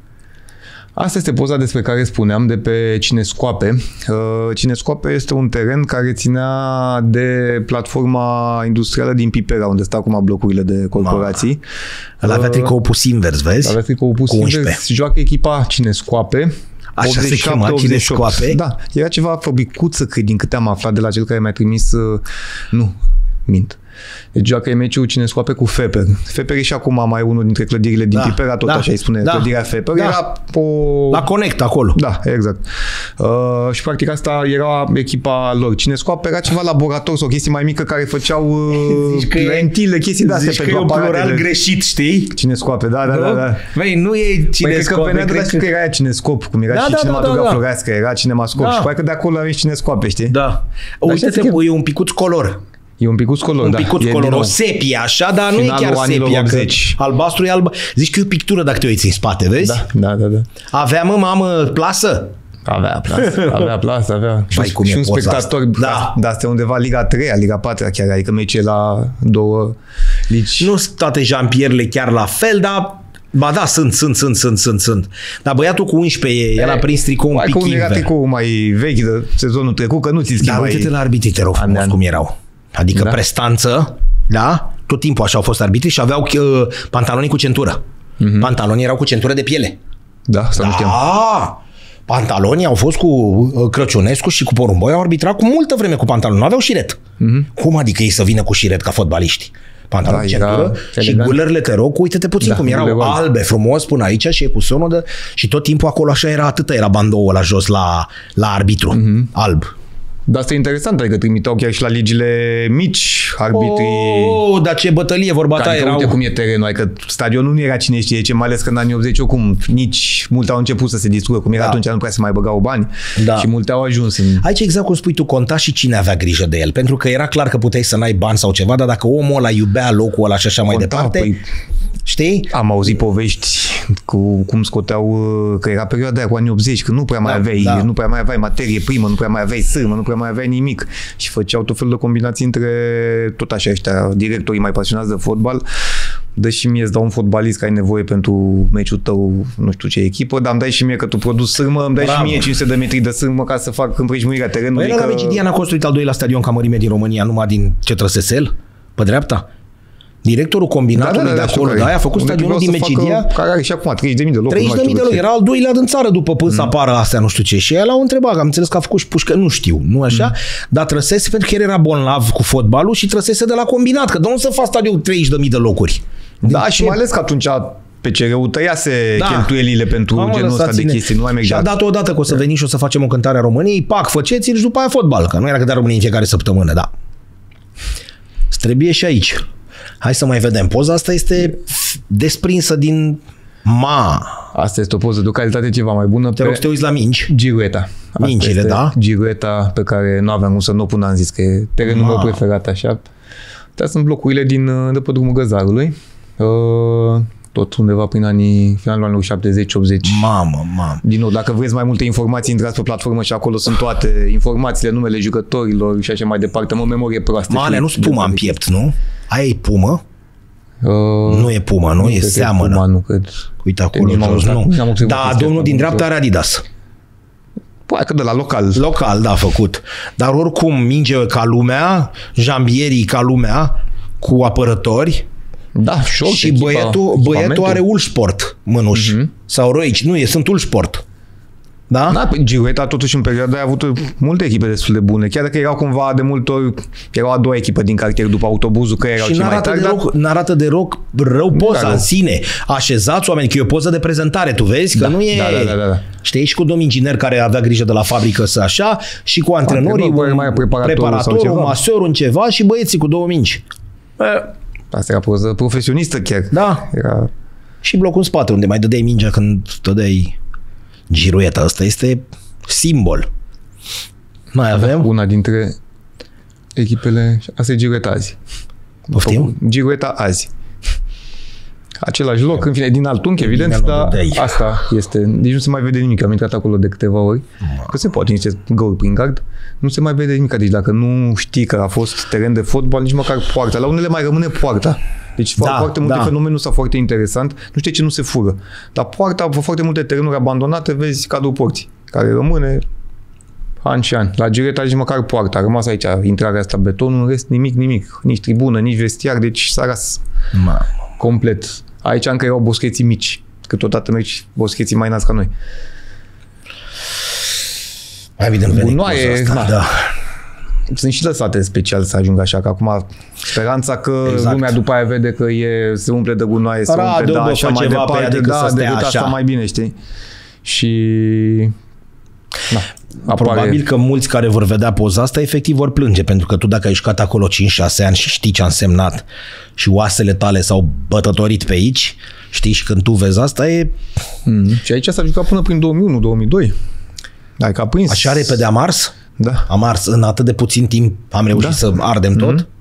Asta este poza despre care spuneam, de pe Cinescoape. Cinescoape este un teren care ținea de platforma industrială din Pipera, unde stau acum blocurile de corporații. Îl avea tricou pus invers, vezi? Avea tricou pus invers. Joacă echipa Cinescoape. Așa se chema, Cinescoape. Da, era ceva fabricuță, cred, din câte am aflat de la cel care mi-a trimis... Nu, mint. Deci joacă meciul Cinescoape cu Feper. Feper e și acum mai unul dintre clădirile din da, Pipera, tot da, așa îi spune, da, clădirea Feper. Da. Era o... La Connect acolo. Da, exact. Uh, și practic asta era echipa lor. Cinescoape era ceva laborator sau chestii mai mică care făceau uh, lentile, chestii de astea pentru aparatele. Zici că e un plural greșit, știi? Cinescoape, da, da, da. da. Băi, nu e Cinescope. Băi, cred că venea de la că era Cinescop, cum era da, și da, cinematograf da, da, da. Florească, era Cinemascop. Da. Și poate că de acolo aveți Cinescoape, știi? Da. Uite-te, e un picuț color. E un picuț color, un da. picuț color, o sepia, așa, dar nu e chiar sepia, că albastru e alb. Zici că e o pictură dacă te uiți în spate, vezi? Da, da, da. da. Avea, mă, mamă, plasă? Avea plasă, avea plasă, avea. Vai, și, cum și un spectator, asta? Da. Da, asta e undeva Liga a treia, Liga a patra chiar, adică meci la două ligi. Nu sunt toate Jean-Pierre-le chiar la fel, dar... Ba da, sunt, sunt, sunt, sunt, sunt, sunt. Dar băiatul cu unsprezece, el a prins tricou un pic invers. Era tricou mai vechi de sezonul trecut, că nu ți-l schimbai. Dar uite-te la arbitrii, te rog frumos, cum erau. Adică da. Prestanță, da? Tot timpul așa au fost arbitri și aveau uh, pantaloni cu centură. Mm-hmm. Pantalonii erau cu centură de piele. Da, să da. nu știam. Pantalonii au fost cu uh, Crăciunescu și cu Porumboi, au arbitrat cu multă vreme cu pantaloni. Nu aveau șiret. Mm-hmm. Cum adică ei să vină cu șiret ca fotbaliști? Pantaloni da, centură și elegant. Gulerele, te rog, uite-te puțin da, cum erau albe, frumos până aici și e cu sonodă și tot timpul acolo așa era atâta, era bandoul la jos la, la arbitru, mm-hmm. alb. Dar asta e interesant, adică trimiteau chiar și la ligile mici arbitrii. Oh, dar ce bătălie vorba ta erau. Uite cum e terenul, adică stadionul nu era cine știe ce, mai ales că în anii optzeci oricum nici multe au început să se distrugă, cum era da. Atunci nu prea se mai băgau bani da. Și multe au ajuns. În... Aici exact cum spui tu, conta și cine avea grijă de el, pentru că era clar că puteai să n-ai bani sau ceva, dar dacă omul ăla iubea locul ăla și așa mai conta, departe, păi... știi? Am auzit povești cu cum scoteau, că era perioada aia cu anii optzeci, că nu prea mai da, aveai, da. nu prea mai aveai materie primă, nu prea mai aveai sârmă, nu prea mai aveai nimic și făceau tot felul de combinații între tot așa ăștia, directorii mai pasionați de fotbal. Dă și mie, îți dau un fotbalist care ai nevoie pentru meciul tău, nu știu ce echipă, dar îmi dai și mie că tu produci sârmă, îmi dai Bravo. Și mie cinci sute de metri de sârmă ca să fac împrejmuirea terenului. Păi că... la Mecidian a construit al doilea stadion ca mărime din România, numai din Cetrăsesel, pe dreapta. Directorul combinatului da, da, da, de acolo, da, a făcut stadionul din Mecidia. Care are și acum treizeci de mii de locuri. treizeci de mii de locuri, era al doilea din țară după până mm. să apară astea, nu știu ce. Și el l-au întrebat, am înțeles că a făcut și pușcă, nu știu, nu așa, mm. dar trăsese pentru că el era bolnav cu fotbalul și trăsese de la combinat, că de unde să faci stadion treizeci de mii de locuri? Da, din și ce? Mai ales că atunci P C R-ul tăiase da. Cheltuielile pentru Am genul ăsta de chestii, nu mai merg. Și a dat odată că o să venim și o să facem o cântare a României, pac, făceți-l și după aia fotbal, că nu era cântarea României în fiecare săptămână, da. Trebuie și aici. Hai să mai vedem. Poza asta este desprinsă din Ma! Asta este o poză de o calitate ceva mai bună. Te rog să te uiți la mingi. Girueta. Mingile, da? Girueta pe care nu aveam cum să nu o pun, am zis că e terenul meu preferat așa. Astea sunt blocurile din, de pe drumul Găzarului. Uh, tot undeva prin anii, finalul anilor șaptezeci optzeci. Mamă, mamă. Din nou, dacă vreți mai multe informații, intrați pe platformă și acolo sunt toate informațiile, numele jucătorilor și așa mai departe. Mă, memorie proastă. Mă, alea nu sunt puma în piept, nu? Aia e pumă? Uh, nu e puma, nu? nu e seamănă. Puma, nu cred. Uite acolo jos, nu. Da, domnul din dreapta are Adidas. Păi că de la local. Local, da, făcut. Dar oricum, minge ca lumea, jambierii ca lumea, cu apărători. Da, și, și băietul, băietul are Uhlsport mânuși. Uh-huh. Sau Roici. Nu, e, sunt Uhlsport. Da? Da, Girueta totuși în perioada aia a avut multe echipe destul de bune. Chiar dacă erau cumva de multe ori, erau a doua echipă din cartier după autobuzul, că erau și cei mai tari. Și n-arată de roc rău poza în sine. Așezați oameni, că e o poză de prezentare, tu vezi? Că da, nu e... Da, da, da, da. Știi, și cu domnul inginer care avea grijă de la fabrică să așa, și cu antrenorii, un preparatorul, preparatorul masorul în ceva și băieții cu două mingi. Asta era poză profesionistă chiar. Da. Era... Și blocul în spate, unde mai dădeai mingea când dădeai Girueta. Asta este simbol. Mai avem? Una dintre echipele... Asta e Girueta azi. Poftim? Girueta azi. Același loc, în fine, din alt unghi, evident, dar asta este... Deci nu se mai vede nimic. Am intrat acolo de câteva ori. Că se poate niște găuri prin gard. Nu se mai vede nimic. Deci dacă nu știi că a fost teren de fotbal, nici măcar poarta. La unele mai rămâne poarta. Deci da, foarte multe da. fenomenul ăsta foarte interesant. Nu știu ce nu se fură. Dar poarta, foarte multe terenuri abandonate, vezi cadrul porții, care rămâne ani și ani. La Girueta nici măcar poarta. A rămas aici intrarea asta, betonul, în rest nimic, nimic. Nici tribună, nici vestiar, deci s-a ras Ma. complet. Aici încă erau boscheții mici. Câteodată mergi boscheții mai înalți ca noi. Evident, gunoaie, asta, da. Sunt și lăsate special să ajungă așa, că acum speranța că exact. lumea după aia vede că e, se umple de gunoaie, se umple de așa mai departe, adică da, decât așa. asta mai bine, știi? Și... Da, apare... Probabil că mulți care vor vedea poza asta efectiv vor plânge, pentru că tu dacă ai jucat acolo cinci șase ani și știi ce a însemnat și oasele tale s-au bătătorit pe aici, știi, și când tu vezi asta e... Mm. Și aici s-a jucat până prin două mii unu două mii doi. Adică a prins... Așa repede am ars? Da. Am ars în atât de puțin timp, am reușit da. să ardem tot. Mm-hmm.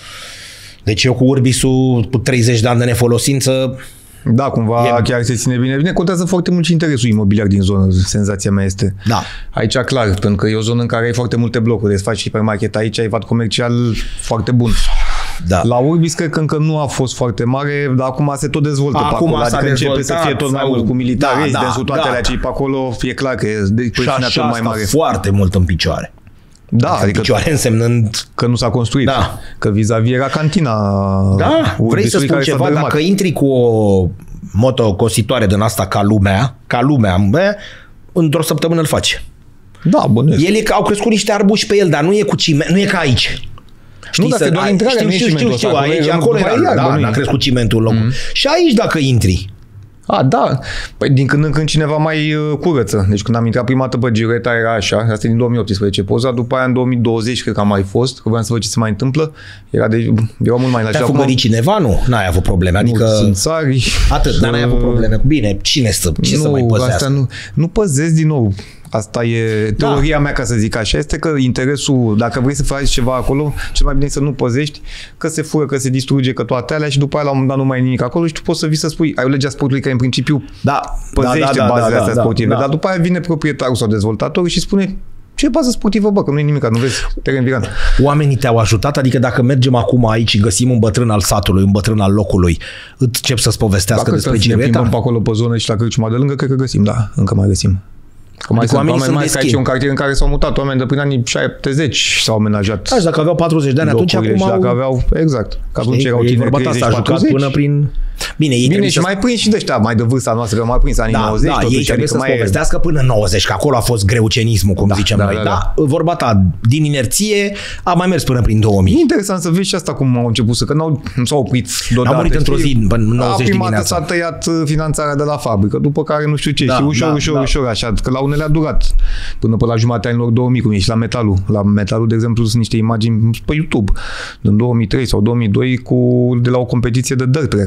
Deci eu cu Urbisul, cu treizeci de ani de nefolosință... Da, cumva e... chiar se ține bine. Bine, contează foarte mult și interesul imobiliar din zonă, senzația mea este. Da. Aici clar, pentru că e o zonă în care ai foarte multe blocuri, deci faci hipermarket aici, ai vat comercial foarte bun. Da. La Urbis cred că încă nu a fost foarte mare, dar acum se tot dezvoltă acum pe acolo, adică începe să fie tot mai mult cu militari, da, rezidenți, da, toate alea ce pe acolo, e clar că e tot mai mare. Foarte mult în picioare. Da, adică, adică picioare însemnând că nu s-a construit. Da. Că vis-a-vis era cantina. Da, vrei să spun ceva, dacă intri cu o moto cositoare din asta ca lumea, ca lumea, bă, într-o săptămână îl faci. Da, bănesc. Ele au crescut niște arbuși pe el, dar nu e cu ciment, nu e ca aici. Știi, nu, dacă doar intrarea, nu e cimentul ăsta. Aici, acolo era, da, n-a crescut cimentul în locul. Mm. Și aici dacă intri. A, da. Păi din când în când cineva mai uh, curăță. Deci când am intrat prima dată pe Girueta era așa, asta e din două mii optsprezece poza, după aia în două mii douăzeci cred că a mai fost, că vreau să văd ce se mai întâmplă. Era de, era mult mai la Te-a fugărit cineva? Nu, n-ai avut probleme. Adică... Nu, sunt țari. Atât, dar n-ai avut probleme. Bine, cine să, ce nu, să mai păzească? Asta nu, nu păzesc din nou. Asta e teoria da. mea, ca să zic așa, este că interesul, dacă vrei să faci ceva acolo, cel mai bine să nu păzești, că se fură, că se distruge, că toate alea și după aia la un moment dat nu mai e nimic acolo și tu poți să vii să spui, ai o legea sportului care în principiu da. păzește da, da, bazele da, astea da, sportive, da. dar după aia vine proprietarul sau dezvoltatorul și spune, ce bază sportivă, bă, că nu e nimic, nu vezi teren viran. Oamenii te-au ajutat? Adică dacă mergem acum aici și găsim un bătrân al satului, un bătrân al locului, îți încep să-ți povestească dacă despre Girueta? Dacă pe acolo pe zonă și la Cârciuma de lângă, cred că găsim, da, încă mai găsim. Că mai adică sunt oameni mai aici, un cartier în care s-au mutat oameni de prin anii șaptezeci s-au amenajat. Da, și dacă aveau patruzeci de ani atunci acum și dacă aveau, exact. Că atunci erau tineri treizeci patruzeci până prin Bine, ei Bine, și mai prins și de ăștia mai de vârsta noastră, că mai prins anii da, nouăzeci, da, totuși, ei trebuie adică să-ți povestească până în nouăzeci, că acolo a fost greucenismul, cum da, zicem da, noi. da, Da, da. vorba ta, din inerție, a mai mers până prin două mii. E interesant să vezi și asta cum au început să, că n-au, nu s-au oprit deodată. Au murit într-o zi, în nouăzeci dimineața. S-a tăiat finanțarea de la fabrică, după care nu știu ce, da, și ușor, da, ușor, da. ușor, așa, că la unele a durat până pe la jumatea anilor două mii, cum e și la metalul. La metalul, de exemplu, sunt niște imagini pe YouTube, din două mii trei sau două mii doi, cu, de la o competiție de dirt track.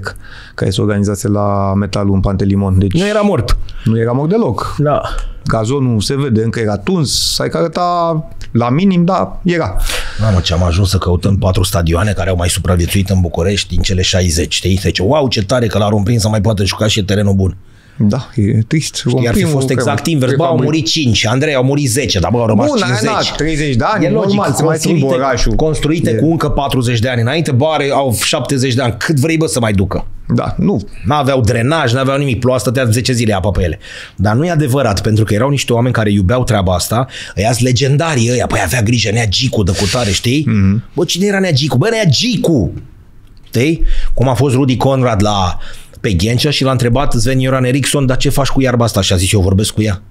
care se organizase la Metalul în Pantelimon. Deci nu era mort. Nu era mort deloc. Da. Gazonul se vede, încă era tuns, s-ai arăta la minim, da, era. Mamă, ce am ajuns să căutăm patru stadioane care au mai supraviețuit în București din cele șaizeci, știi? Se zice, wow, ce tare că l-au împrins să mai poată juca și terenul bun. Da, e trist. Știi, ar fi fost exact invers. Bă, au murit cinci, Andrei au murit zece, dar bă, au rămas Bun, cincizeci. Bun, treizeci de ani, e logic, normal, se mai schimbă orașul. Construite e... cu încă patruzeci de ani înainte, bă, au șaptezeci de ani. Cât vrei, bă, să mai ducă? Da, nu. N-aveau drenaj, n-aveau nimic, ploua stătea zece zile apă pe ele. Dar nu e adevărat, pentru că erau niște oameni care iubeau treaba asta, ăia-s legendarii ăia, păi avea grijă, Nea Gicu de cutare, știi? Mm-hmm. Bă, cine era Nea Gicu? Bă, Nea Gicu! Știi? Cum a fost Rudi Conrad la pe Ghencea și l-a întrebat Sven-Göran Eriksson, dar ce faci cu iarba asta? Și a zis, eu vorbesc cu ea.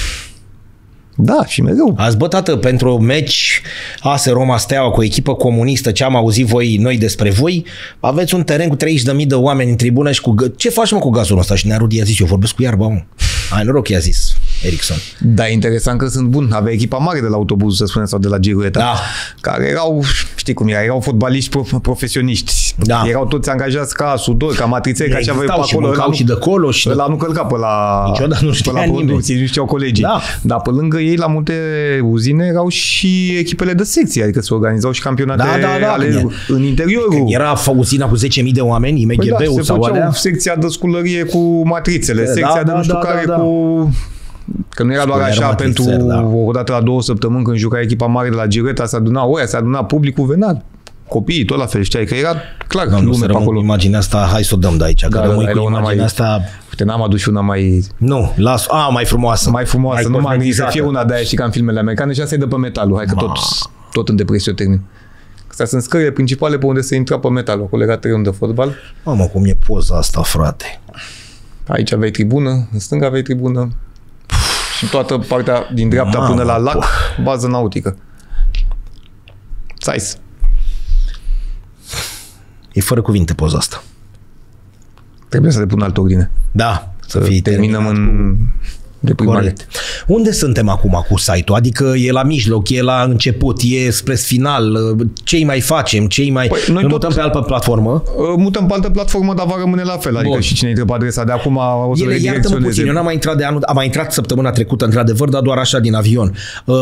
Da, și mereu. Ați bă, tată, pentru meci A S Roma Steaua cu o echipă comunistă, ce am auzit voi, noi despre voi, aveți un teren cu treizeci de mii de oameni în tribună și cu... Ce faci, mă, cu gazonul ăsta? Și Nea Rudi a zis, eu vorbesc cu iarba, mă. Ai noroc, i-a zis Eriksson. Da, interesant că sunt bun. Avea echipa mare de la autobuz, să spunem, sau de la Girueta, da. Care erau, știi cum era, erau fotbaliști profesioniști. Da. Erau toți angajați ca sudori, ca matriței, ca ce aveau pe acolo. Ăla și de colo și ăla nu călca pe la, niciodată nu știa pe la producții, nu știau colegii. Da. Dar pe lângă ei, la multe uzine, erau și echipele de secție, adică se organizau și campionate da, da, da, ale, în interiorul. Când era uzina cu zece mii de oameni, I M G B-ul păi da, sau alea. Secția de sculărie cu matrițele, secția da, de nu știu da, care da, da. cu... Că nu era doar așa pentru da. o dată la două săptămâni când juca echipa mare de la Gireta, se aduna oia, se aduna publicul, venea copiii, tot la fel, știai că era clar no, lume pe acolo. Imaginea asta, hai să o dăm de aici, da, că rămâi da, cu imaginea mai, asta... Uite, n-am adus și una mai... Nu, las, a, mai frumoasă. Mai frumoasă, mai nu mai gândit să fie una de aia, știi, ca în filmele americane și asta e de pe metalul, hai că tot, tot în depresie o termin. Astea sunt scările principale pe unde se intra pe metalul, acolo era terenul de fotbal. Mamă, cum e poza asta, frate. Aici aveai tribună, în stânga aveai tribună. Și toată partea din dreapta Mamă, până la lac, po. bază nautică. Țais. E fără cuvinte poza asta. Trebuie să le pun altă ordine. Da. Să, să terminăm în deprimare. Unde suntem acum cu site-ul? Adică e la mijloc, e la început, e spre final. Ce-i mai facem? Ce-i mai... Păi, noi mutăm pe altă platformă? Mutăm pe altă platformă, dar va rămâne la fel. Adică Bun. și cine intră pe adresa de acum o să Ele, iartă-mă puțin, eu n-am mai intrat de anul, am mai intrat săptămâna trecută, într-adevăr, dar doar așa din avion.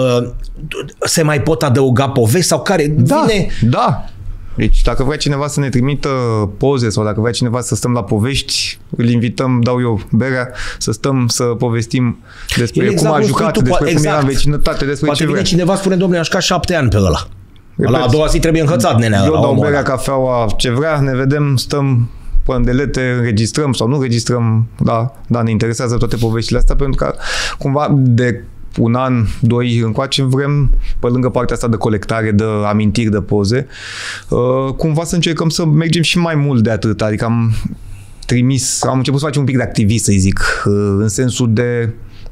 Se mai pot adăuga povești sau care? Da, vine... da. Deci dacă vrea cineva să ne trimită poze sau dacă vrea cineva să stăm la povești, îl invităm, dau eu berea, să stăm să povestim despre exact cum a jucat, despre cum exact. era în vecinătate, despre Poate ce vrea. vine cineva, spune, domnule, am jucat șapte ani pe ăla. La a doua zi trebuie înhățat, nenea. Eu dau berea, cafeaua, ce vrea, ne vedem, stăm pe îndelete, înregistrăm sau nu înregistrăm, da, da, ne interesează toate poveștile astea, pentru că cumva de un an, doi încoace, vrem, pe lângă partea asta de colectare, de amintiri, de poze, uh, cumva să încercăm să mergem și mai mult de atât. Adică am trimis, am început să facem un pic de activist, să zic, uh, în sensul de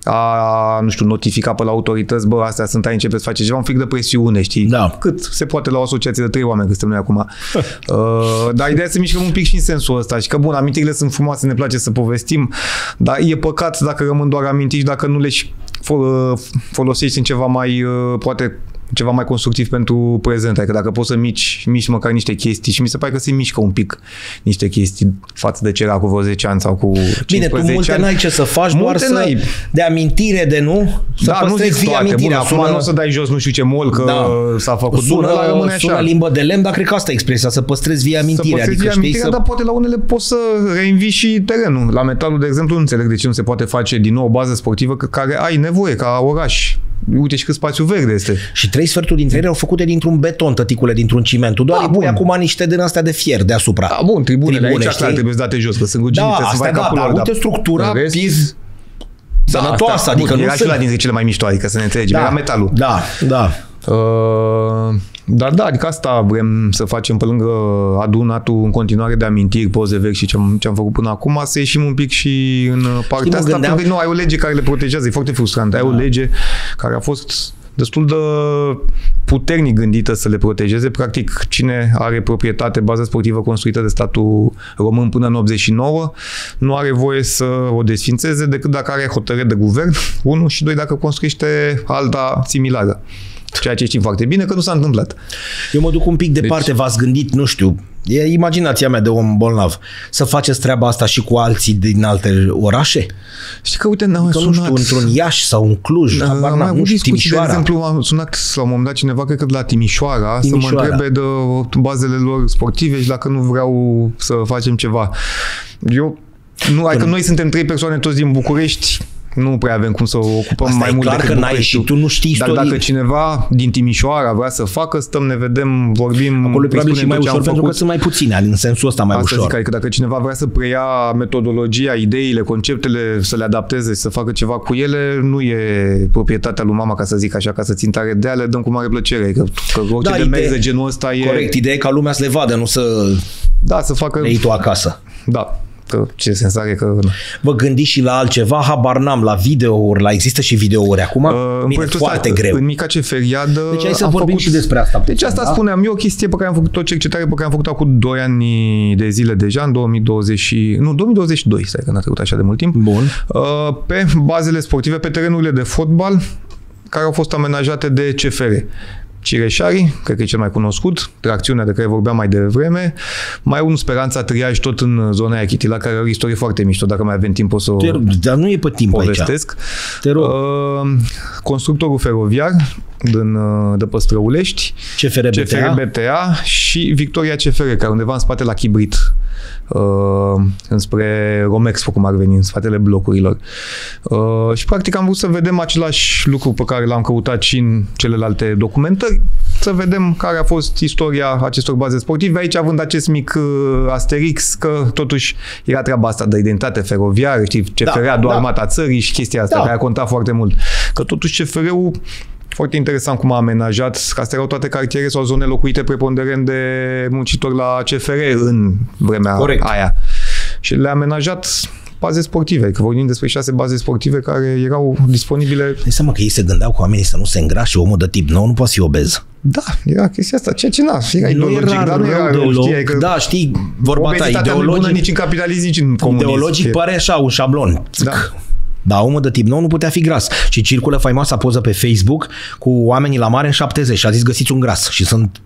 a, nu știu, notifica pe la autorități, bă, astea sunt, ai începe să face ceva, un pic de presiune, știi? Da. Cât se poate la o asociație de trei oameni, că suntem noi acum. uh, dar ideea e să mișcăm un pic și în sensul ăsta. Și că, bun, amintirile sunt frumoase, ne place să povestim, dar e păcat dacă rămân doar amintiri, dacă nu le folosești în ceva mai, poate, ceva mai constructiv pentru prezent. Adică dacă poți să mici, mici măcar niște chestii și mi se pare că se mișcă un pic niște chestii față de ce era cu vreo zece ani sau cu cincisprezece Bine, tu multe ani. n-ai ce să faci, multe doar să, n-ai. de amintire, de nu? Să da, nu zic toate. Bun, acum sună... nu o să dai jos nu știu ce mol, că da. s-a făcut sună, bună, rămâne așa. Sună limbă de lemn, dar cred că asta e expresia, să păstrezi via amintirea. Să păstrezi adică, via amintirea, să... dar poate la unele poți să reinvii și terenul. La metalul, de exemplu, nu înțeleg de ce nu se poate face din nou o bază sportivă care ai nevoie ca oraș. Uite și cât spațiu verde este. Și trei sferturi dintre ele au făcute dintr-un beton, tăticule, dintr-un ciment. Tu doar da, îi pui acum niște din astea de fier deasupra. Da, bun, tribunele, tribune, aici clar trebuie să date jos, că sunt ruginite, da, să faci da, capul lor. Da, uite structura, piz, da, sănătoasă, adică bun, nu era sunt... și la dintre cele mai mișto, adică să ne înțelegem, da, era metalul. Da, da. Uh, dar da, adică asta vrem să facem pe lângă adunatul în continuare de amintiri, poze vechi și ce-am, ce-am făcut până acum, să ieșim un pic și în partea Știi, asta, gândeam... pentru că nu, ai o lege care le protejează, e foarte frustrant, ai da. o lege care a fost destul de puternic gândită să le protejeze. Practic, cine are proprietate, bază sportivă construită de statul român până în optzeci și nouă, nu are voie să o desfințeze decât dacă are hotărâre de guvern, unu, și doi, dacă construiește alta similară. Ceea ce știm foarte bine că nu s-a întâmplat. Eu mă duc un pic departe, deci... v-ați gândit, nu știu, e imaginația mea de om bolnav, să faceți treaba asta și cu alții din alte orașe? Știi că, uite, ne-au sunat... nu știu, într-un Iași sau un Cluj, da, habar n-am, nu știu, Timișoara. De exemplu, am sunat la un moment dat cineva, cred că de la Timișoara, Timișoara, să mă întrebe de bazele lor sportive și dacă nu vreau să facem ceva. Eu, nu, adică noi suntem trei persoane toți din București, nu prea avem cum să ocupăm asta mai mult decât București. Asta e clar că n-ai și tu nu știi Dar istorie. dacă cineva din Timișoara vrea să facă, stăm, ne vedem, vorbim. Acolo e probabil și mai ușor pentru că sunt mai puține, în sensul ăsta mai Asta ușor. zic, adică dacă cineva vrea să preia metodologia, ideile, conceptele, să le adapteze, să facă ceva cu ele, nu e proprietatea lui mama, ca să zic așa, ca să țin tare de ea, le dăm cu mare plăcere. Că, că orice da, demers idee, de genul ăsta e... Corect, ideea e ca lumea să le vadă, nu să da, să facă... le iei tu acasă. Da. Că ce sens are că... Vă gândiți și la altceva? Habar n-am, la videouri, la există și videouri acum? Uh, Bine, foarte ăsta, greu. În mica ce feriadă... Deci hai să vorbim făcut... și despre asta. Deci asta da? spuneam, eu o chestie pe care am făcut, o cercetare pe care am făcut acum doi ani de zile deja, în două mii douăzeci, nu, două mii douăzeci și doi, stai că n-a trecut așa de mult timp. Bun. Uh, pe bazele sportive, pe terenurile de fotbal, care au fost amenajate de C F R. Cireșari, cred că e cel mai cunoscut, tracțiunea de care vorbeam mai devreme, mai un Speranța Triaj tot în zona aia Chitila, care are o istorie foarte mișto, dacă mai avem timp o să o Dar nu e pe timp povestesc. Aici. Te rog. Uh, constructorul feroviar din, de pe Străulești, C F R B T A, C F R B T A și Victoria C F R, care undeva în spate la Chibrit, uh, înspre Romexpo, cum ar veni, în spatele blocurilor. Uh, și practic am vrut să vedem același lucru pe care l-am căutat și în celelalte documentări, să vedem care a fost istoria acestor baze sportive, aici având acest mic uh, asterix, că totuși era treaba asta de identitate feroviară, știi, C F R-a, da, doar da. armata țării și chestia asta, da. care a contat foarte mult. Că totuși C F R-ul, foarte interesant cum a amenajat, că astea erau toate cartiere sau zone locuite preponderent de muncitori la C F R în vremea Corect. aia. Și le-a amenajat baze sportive, că vorbim despre șase baze sportive care erau disponibile. Deci seama că ei se gândeau cu oamenii să nu se îngrașe, omul de tip nou nu poate fi obez. Da, era chestia asta, ceea ce n-a, era nu ideologic, era dar nu era rău, știi, că da, știi, vorba ta, ideologic, nici în capitalism, nici în comunism. Ideologic pare așa, un șablon. Da. Dar omul de tip nou nu putea fi gras. Și circulă faimoasa poză pe Facebook cu oamenii la mare în șaptezeci și a zis găsiți un gras. Și sunt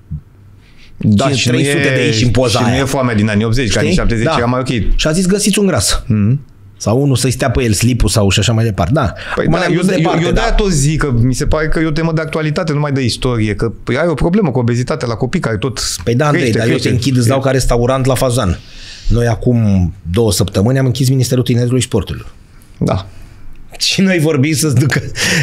da, și trei sute e, de aici în poza și aia. nu e foamea din anii optzeci, că anii șaptezeci da. era mai ok. Și a zis găsiți un gras. Mm-hmm. Sau unul să-i stea pe el slipul sau și așa mai departe. Da. Păi da, eu, departe, eu, eu de-aia tot zic că mi se pare că e o temă de actualitate, nu mai de istorie, că păi, ai o problemă cu obezitatea la copii care tot Păi da, Andrei, dar eu te închid, îți dau ca restaurant la Fazan. Noi acum două săptămâni am închis Ministerul Tineretului și Sportului. Da. Și noi vorbim să-ți ducă...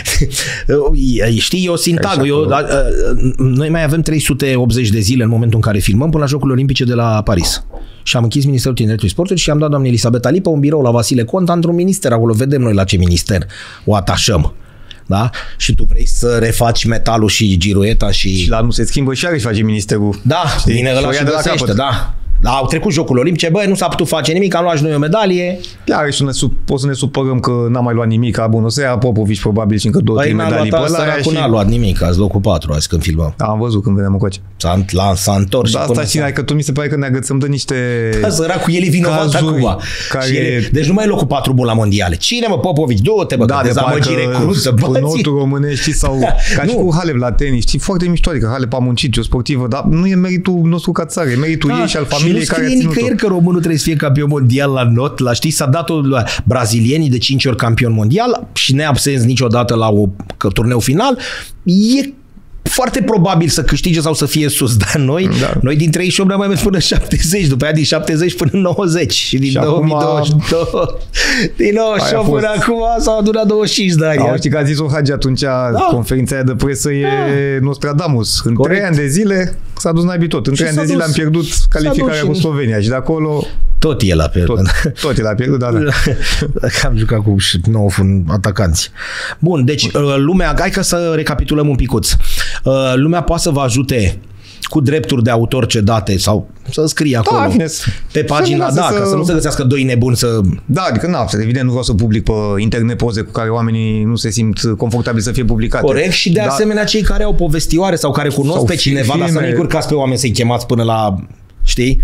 Știi, eu sintagă. Eu, noi mai avem trei sute optzeci de zile în momentul în care filmăm până la Jocurile Olimpice de la Paris. Și am închis Ministerul Tineretului și Sportului și am dat doamnei Elisabeta Lipă un birou la Vasile Conta într-un minister. Acolo vedem noi la ce minister o atașăm. Da? Și tu vrei să refaci metalul și girueta și... Și la nu se schimbă și are și face ministerul. Da, știi? Vine ăla și găsește, da. Da, au trecut Jocurile Olimpice, băi, nu s-a putut face nimic, am luat și noi o medalie. Iar și poți să ne supărăm că n-am mai luat nimic, bun, o să ia Popovici probabil și încă două, trei medalii pe ăla. Și... n-a luat nimic, azi locul patru, azi când filmăm. Da, am văzut când veneam încoace. S-a, s-a întors da, și asta și că tu mi se pare că ne agățăm de niște da, săracu, el e vinovat acum. Care... Deci nu mai e locul patru bun la mondiale. Cine, mă, Popovici? Du-te, bă, da, că de dezamăgire cruză, bă, notul românești sau ca și cu Halep la tenis, știi, foarte mișto, că Halep a muncit, e o sportivă, dar nu e meritul nostru ca țară, e meritul ei și al familiei care a ținut-o. Că românul trebuie să fie campion mondial la not, la știi, s-a dat-o la brazilienii de cinci ori campion mondial și neabsenți niciodată la o turneu final, e foarte probabil să câștige sau să fie sus, dar noi, da. noi din treizeci și opt ne-am mai mers până șaptezeci, după aia din șaptezeci până nouăzeci și din și două mii douăzeci și doi, din nouăzeci și opt până acum s-au adunat douăzeci și cinci de ani. Au, știi că a zis-o Hagi atunci, da. conferința aia de presă e da. Nostradamus. În Corect. trei ani de zile s-a dus naibii tot. În trei ani de zile am pierdut calificarea cu Slovenia și de acolo... Tot el a pierdut. Tot, tot el a pierdut, da, da. Am jucat cu nouă atacanți. Bun, deci lumea, hai că să recapitulăm un picuț. Lumea poate să vă ajute cu drepturi de autor cedate sau să scrie acolo da, pe pagina, da, să... ca să nu se găsească doi nebuni să... Da, adică na, evident nu vreau să public pe internet poze cu care oamenii nu se simt confortabili să fie publicate. Corect, și de da. asemenea cei care au povestioare sau care cunosc sau pe cineva, filme. Dar să nu-i curcați pe oameni să-i chemați până la... Știi?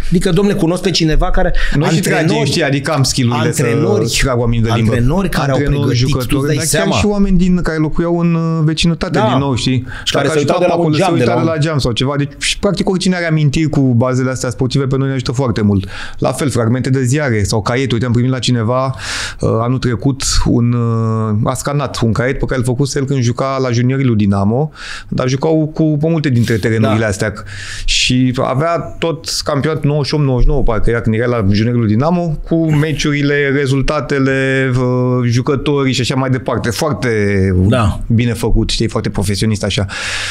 Adică, domnule, cunosc pe cineva care... Noi și tragem, știi, adică am skill-urile să trag oameni de limbă. Antrenori care antrenori, au pregătit, jucători, tu dai dar seama. chiar și oameni din, care locuiau în vecinătate da. din nou, știi? Și care se uitau de la un geam, se de la, de la geam sau ceva. Deci, practic, oricine are amintiri cu bazele astea sportive pe noi ne ajută foarte mult. La fel, fragmente de ziare sau caiete. Uite, am primit la cineva uh, anul trecut un... Uh, a scanat un caiet pe care îl făcuse el când juca la juniorii lui Dinamo, dar jucau cu pe multe dintre terenurile da. astea. Și avea tot campionatul nouăzeci și opt nouăzeci și nouă, parcă era când era la juniorii lui Dinamo, cu meciurile, rezultatele, uh, jucătorii și așa mai departe. Foarte da. bine făcut, știi, foarte profesionist așa.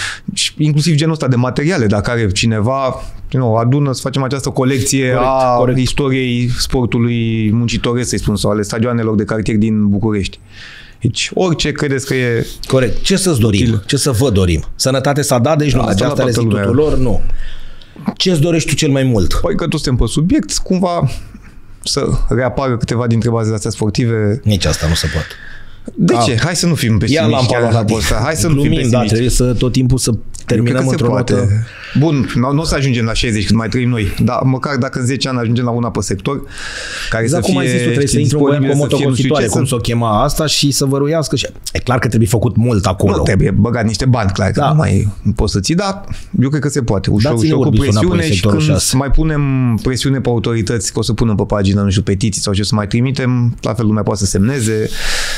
Și inclusiv genul ăsta de materiale, dacă are cineva, nu, adună să facem această colecție corect, a corect. istoriei sportului muncitoresc, să-i spun, sau ale stadioanelor de cartier din București. Deci, orice credeți că e... Corect. Ce să-ți dorim? Util. Ce să vă dorim? Sănătate s-a dat, deci nu, da, aceasta este institutul lor, nu. Ce-ți dorești tu cel mai mult? Păi că tu suntem pe subiect, cumva să reapară câteva dintre bazele astea sportive. Nici asta nu se poate. De A, ce? Hai să nu fim pesimiști. Hai să nu fim pesimiști. Da, trebuie să tot timpul să terminăm într-o notă. Bun, nu, nu o să ajungem la șaizeci când mai trăim noi, dar măcar dacă în zece ani ajungem la una pe sector, care exact să fie, cum ai zis tu, trebuie să intri în voia cu o motocositoare, cum să o chema asta și să vă ruiască. Și... E clar că trebuie făcut mult acolo. Nu, trebuie băgat niște bani, clar, că da. nu mai poți să ții, dar eu cred că se poate. Ușor, ușor, cu presiune și când șase. mai punem presiune pe autorități, că o să punem pe pagină, nu știu, petiții sau ce să mai trimitem, la fel lumea poate să semneze,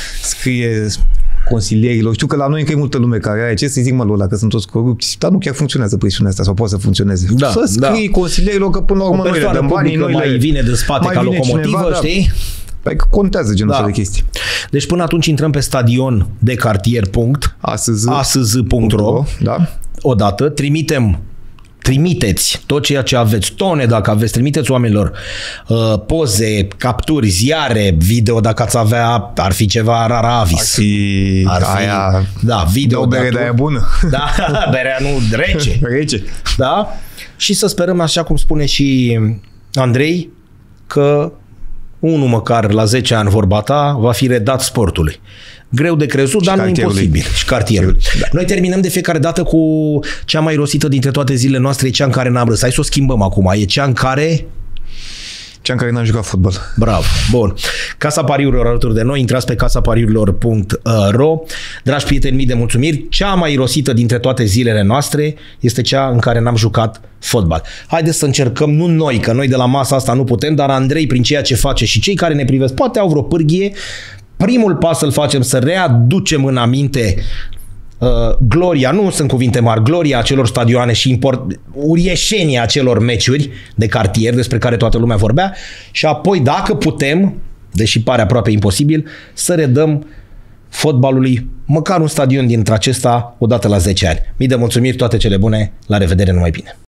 scrie consilierilor. Știu că la noi încă e multă lume care are ce să zic, mă, lor, dacă sunt toți corupți, dar nu chiar funcționează presiunea asta sau poate să funcționeze. Da, să scrii da. consilierilor că până la urmă noi le dăm banii, noi mai le... vine de spate ca locomotivă, cineva, știi? Păi că contează genul ăsta da. de chestii. Deci până atunci intrăm pe stadion de cartier punct a s z punct r o da. odată, trimitem trimiteți tot ceea ce aveți, tone dacă aveți, trimiteți oamenilor uh, poze, capturi, ziare, video dacă ați avea, ar fi ceva rara avis. Ar fi, ar fi aia, da, video. O bere de aia bună. Da, berea nu rece. Rece. Da? Și să sperăm, așa cum spune și Andrei, că unul măcar la zece ani vorba ta va fi redat sportului. Greu de crezut, și dar nu imposibil. Și cartierului. Da. Noi terminăm de fiecare dată cu cea mai rosită dintre toate zilele noastre, e cea în care n-am râs. Hai să o schimbăm acum. E cea în care... Cea în care n-am jucat fotbal. Bravo. Bun. Casa Pariurilor alături de noi. Intrați pe casa pariurilor punct r o. Dragi prieteni, mii de mulțumiri. Cea mai rosită dintre toate zilele noastre este cea în care n-am jucat fotbal. Haideți să încercăm, nu noi, că noi de la masa asta nu putem, dar Andrei, prin ceea ce face și cei care ne privesc, poate au vreo pârghie. Primul pas să-l facem, să readucem în aminte uh, gloria, nu sunt cuvinte mari, gloria acelor stadioane și import, uriešenia acelor meciuri de cartier despre care toată lumea vorbea și apoi, dacă putem, deși pare aproape imposibil, să redăm fotbalului măcar un stadion dintre acesta odată la zece ani. Mii de mulțumiri, toate cele bune, la revedere, numai bine!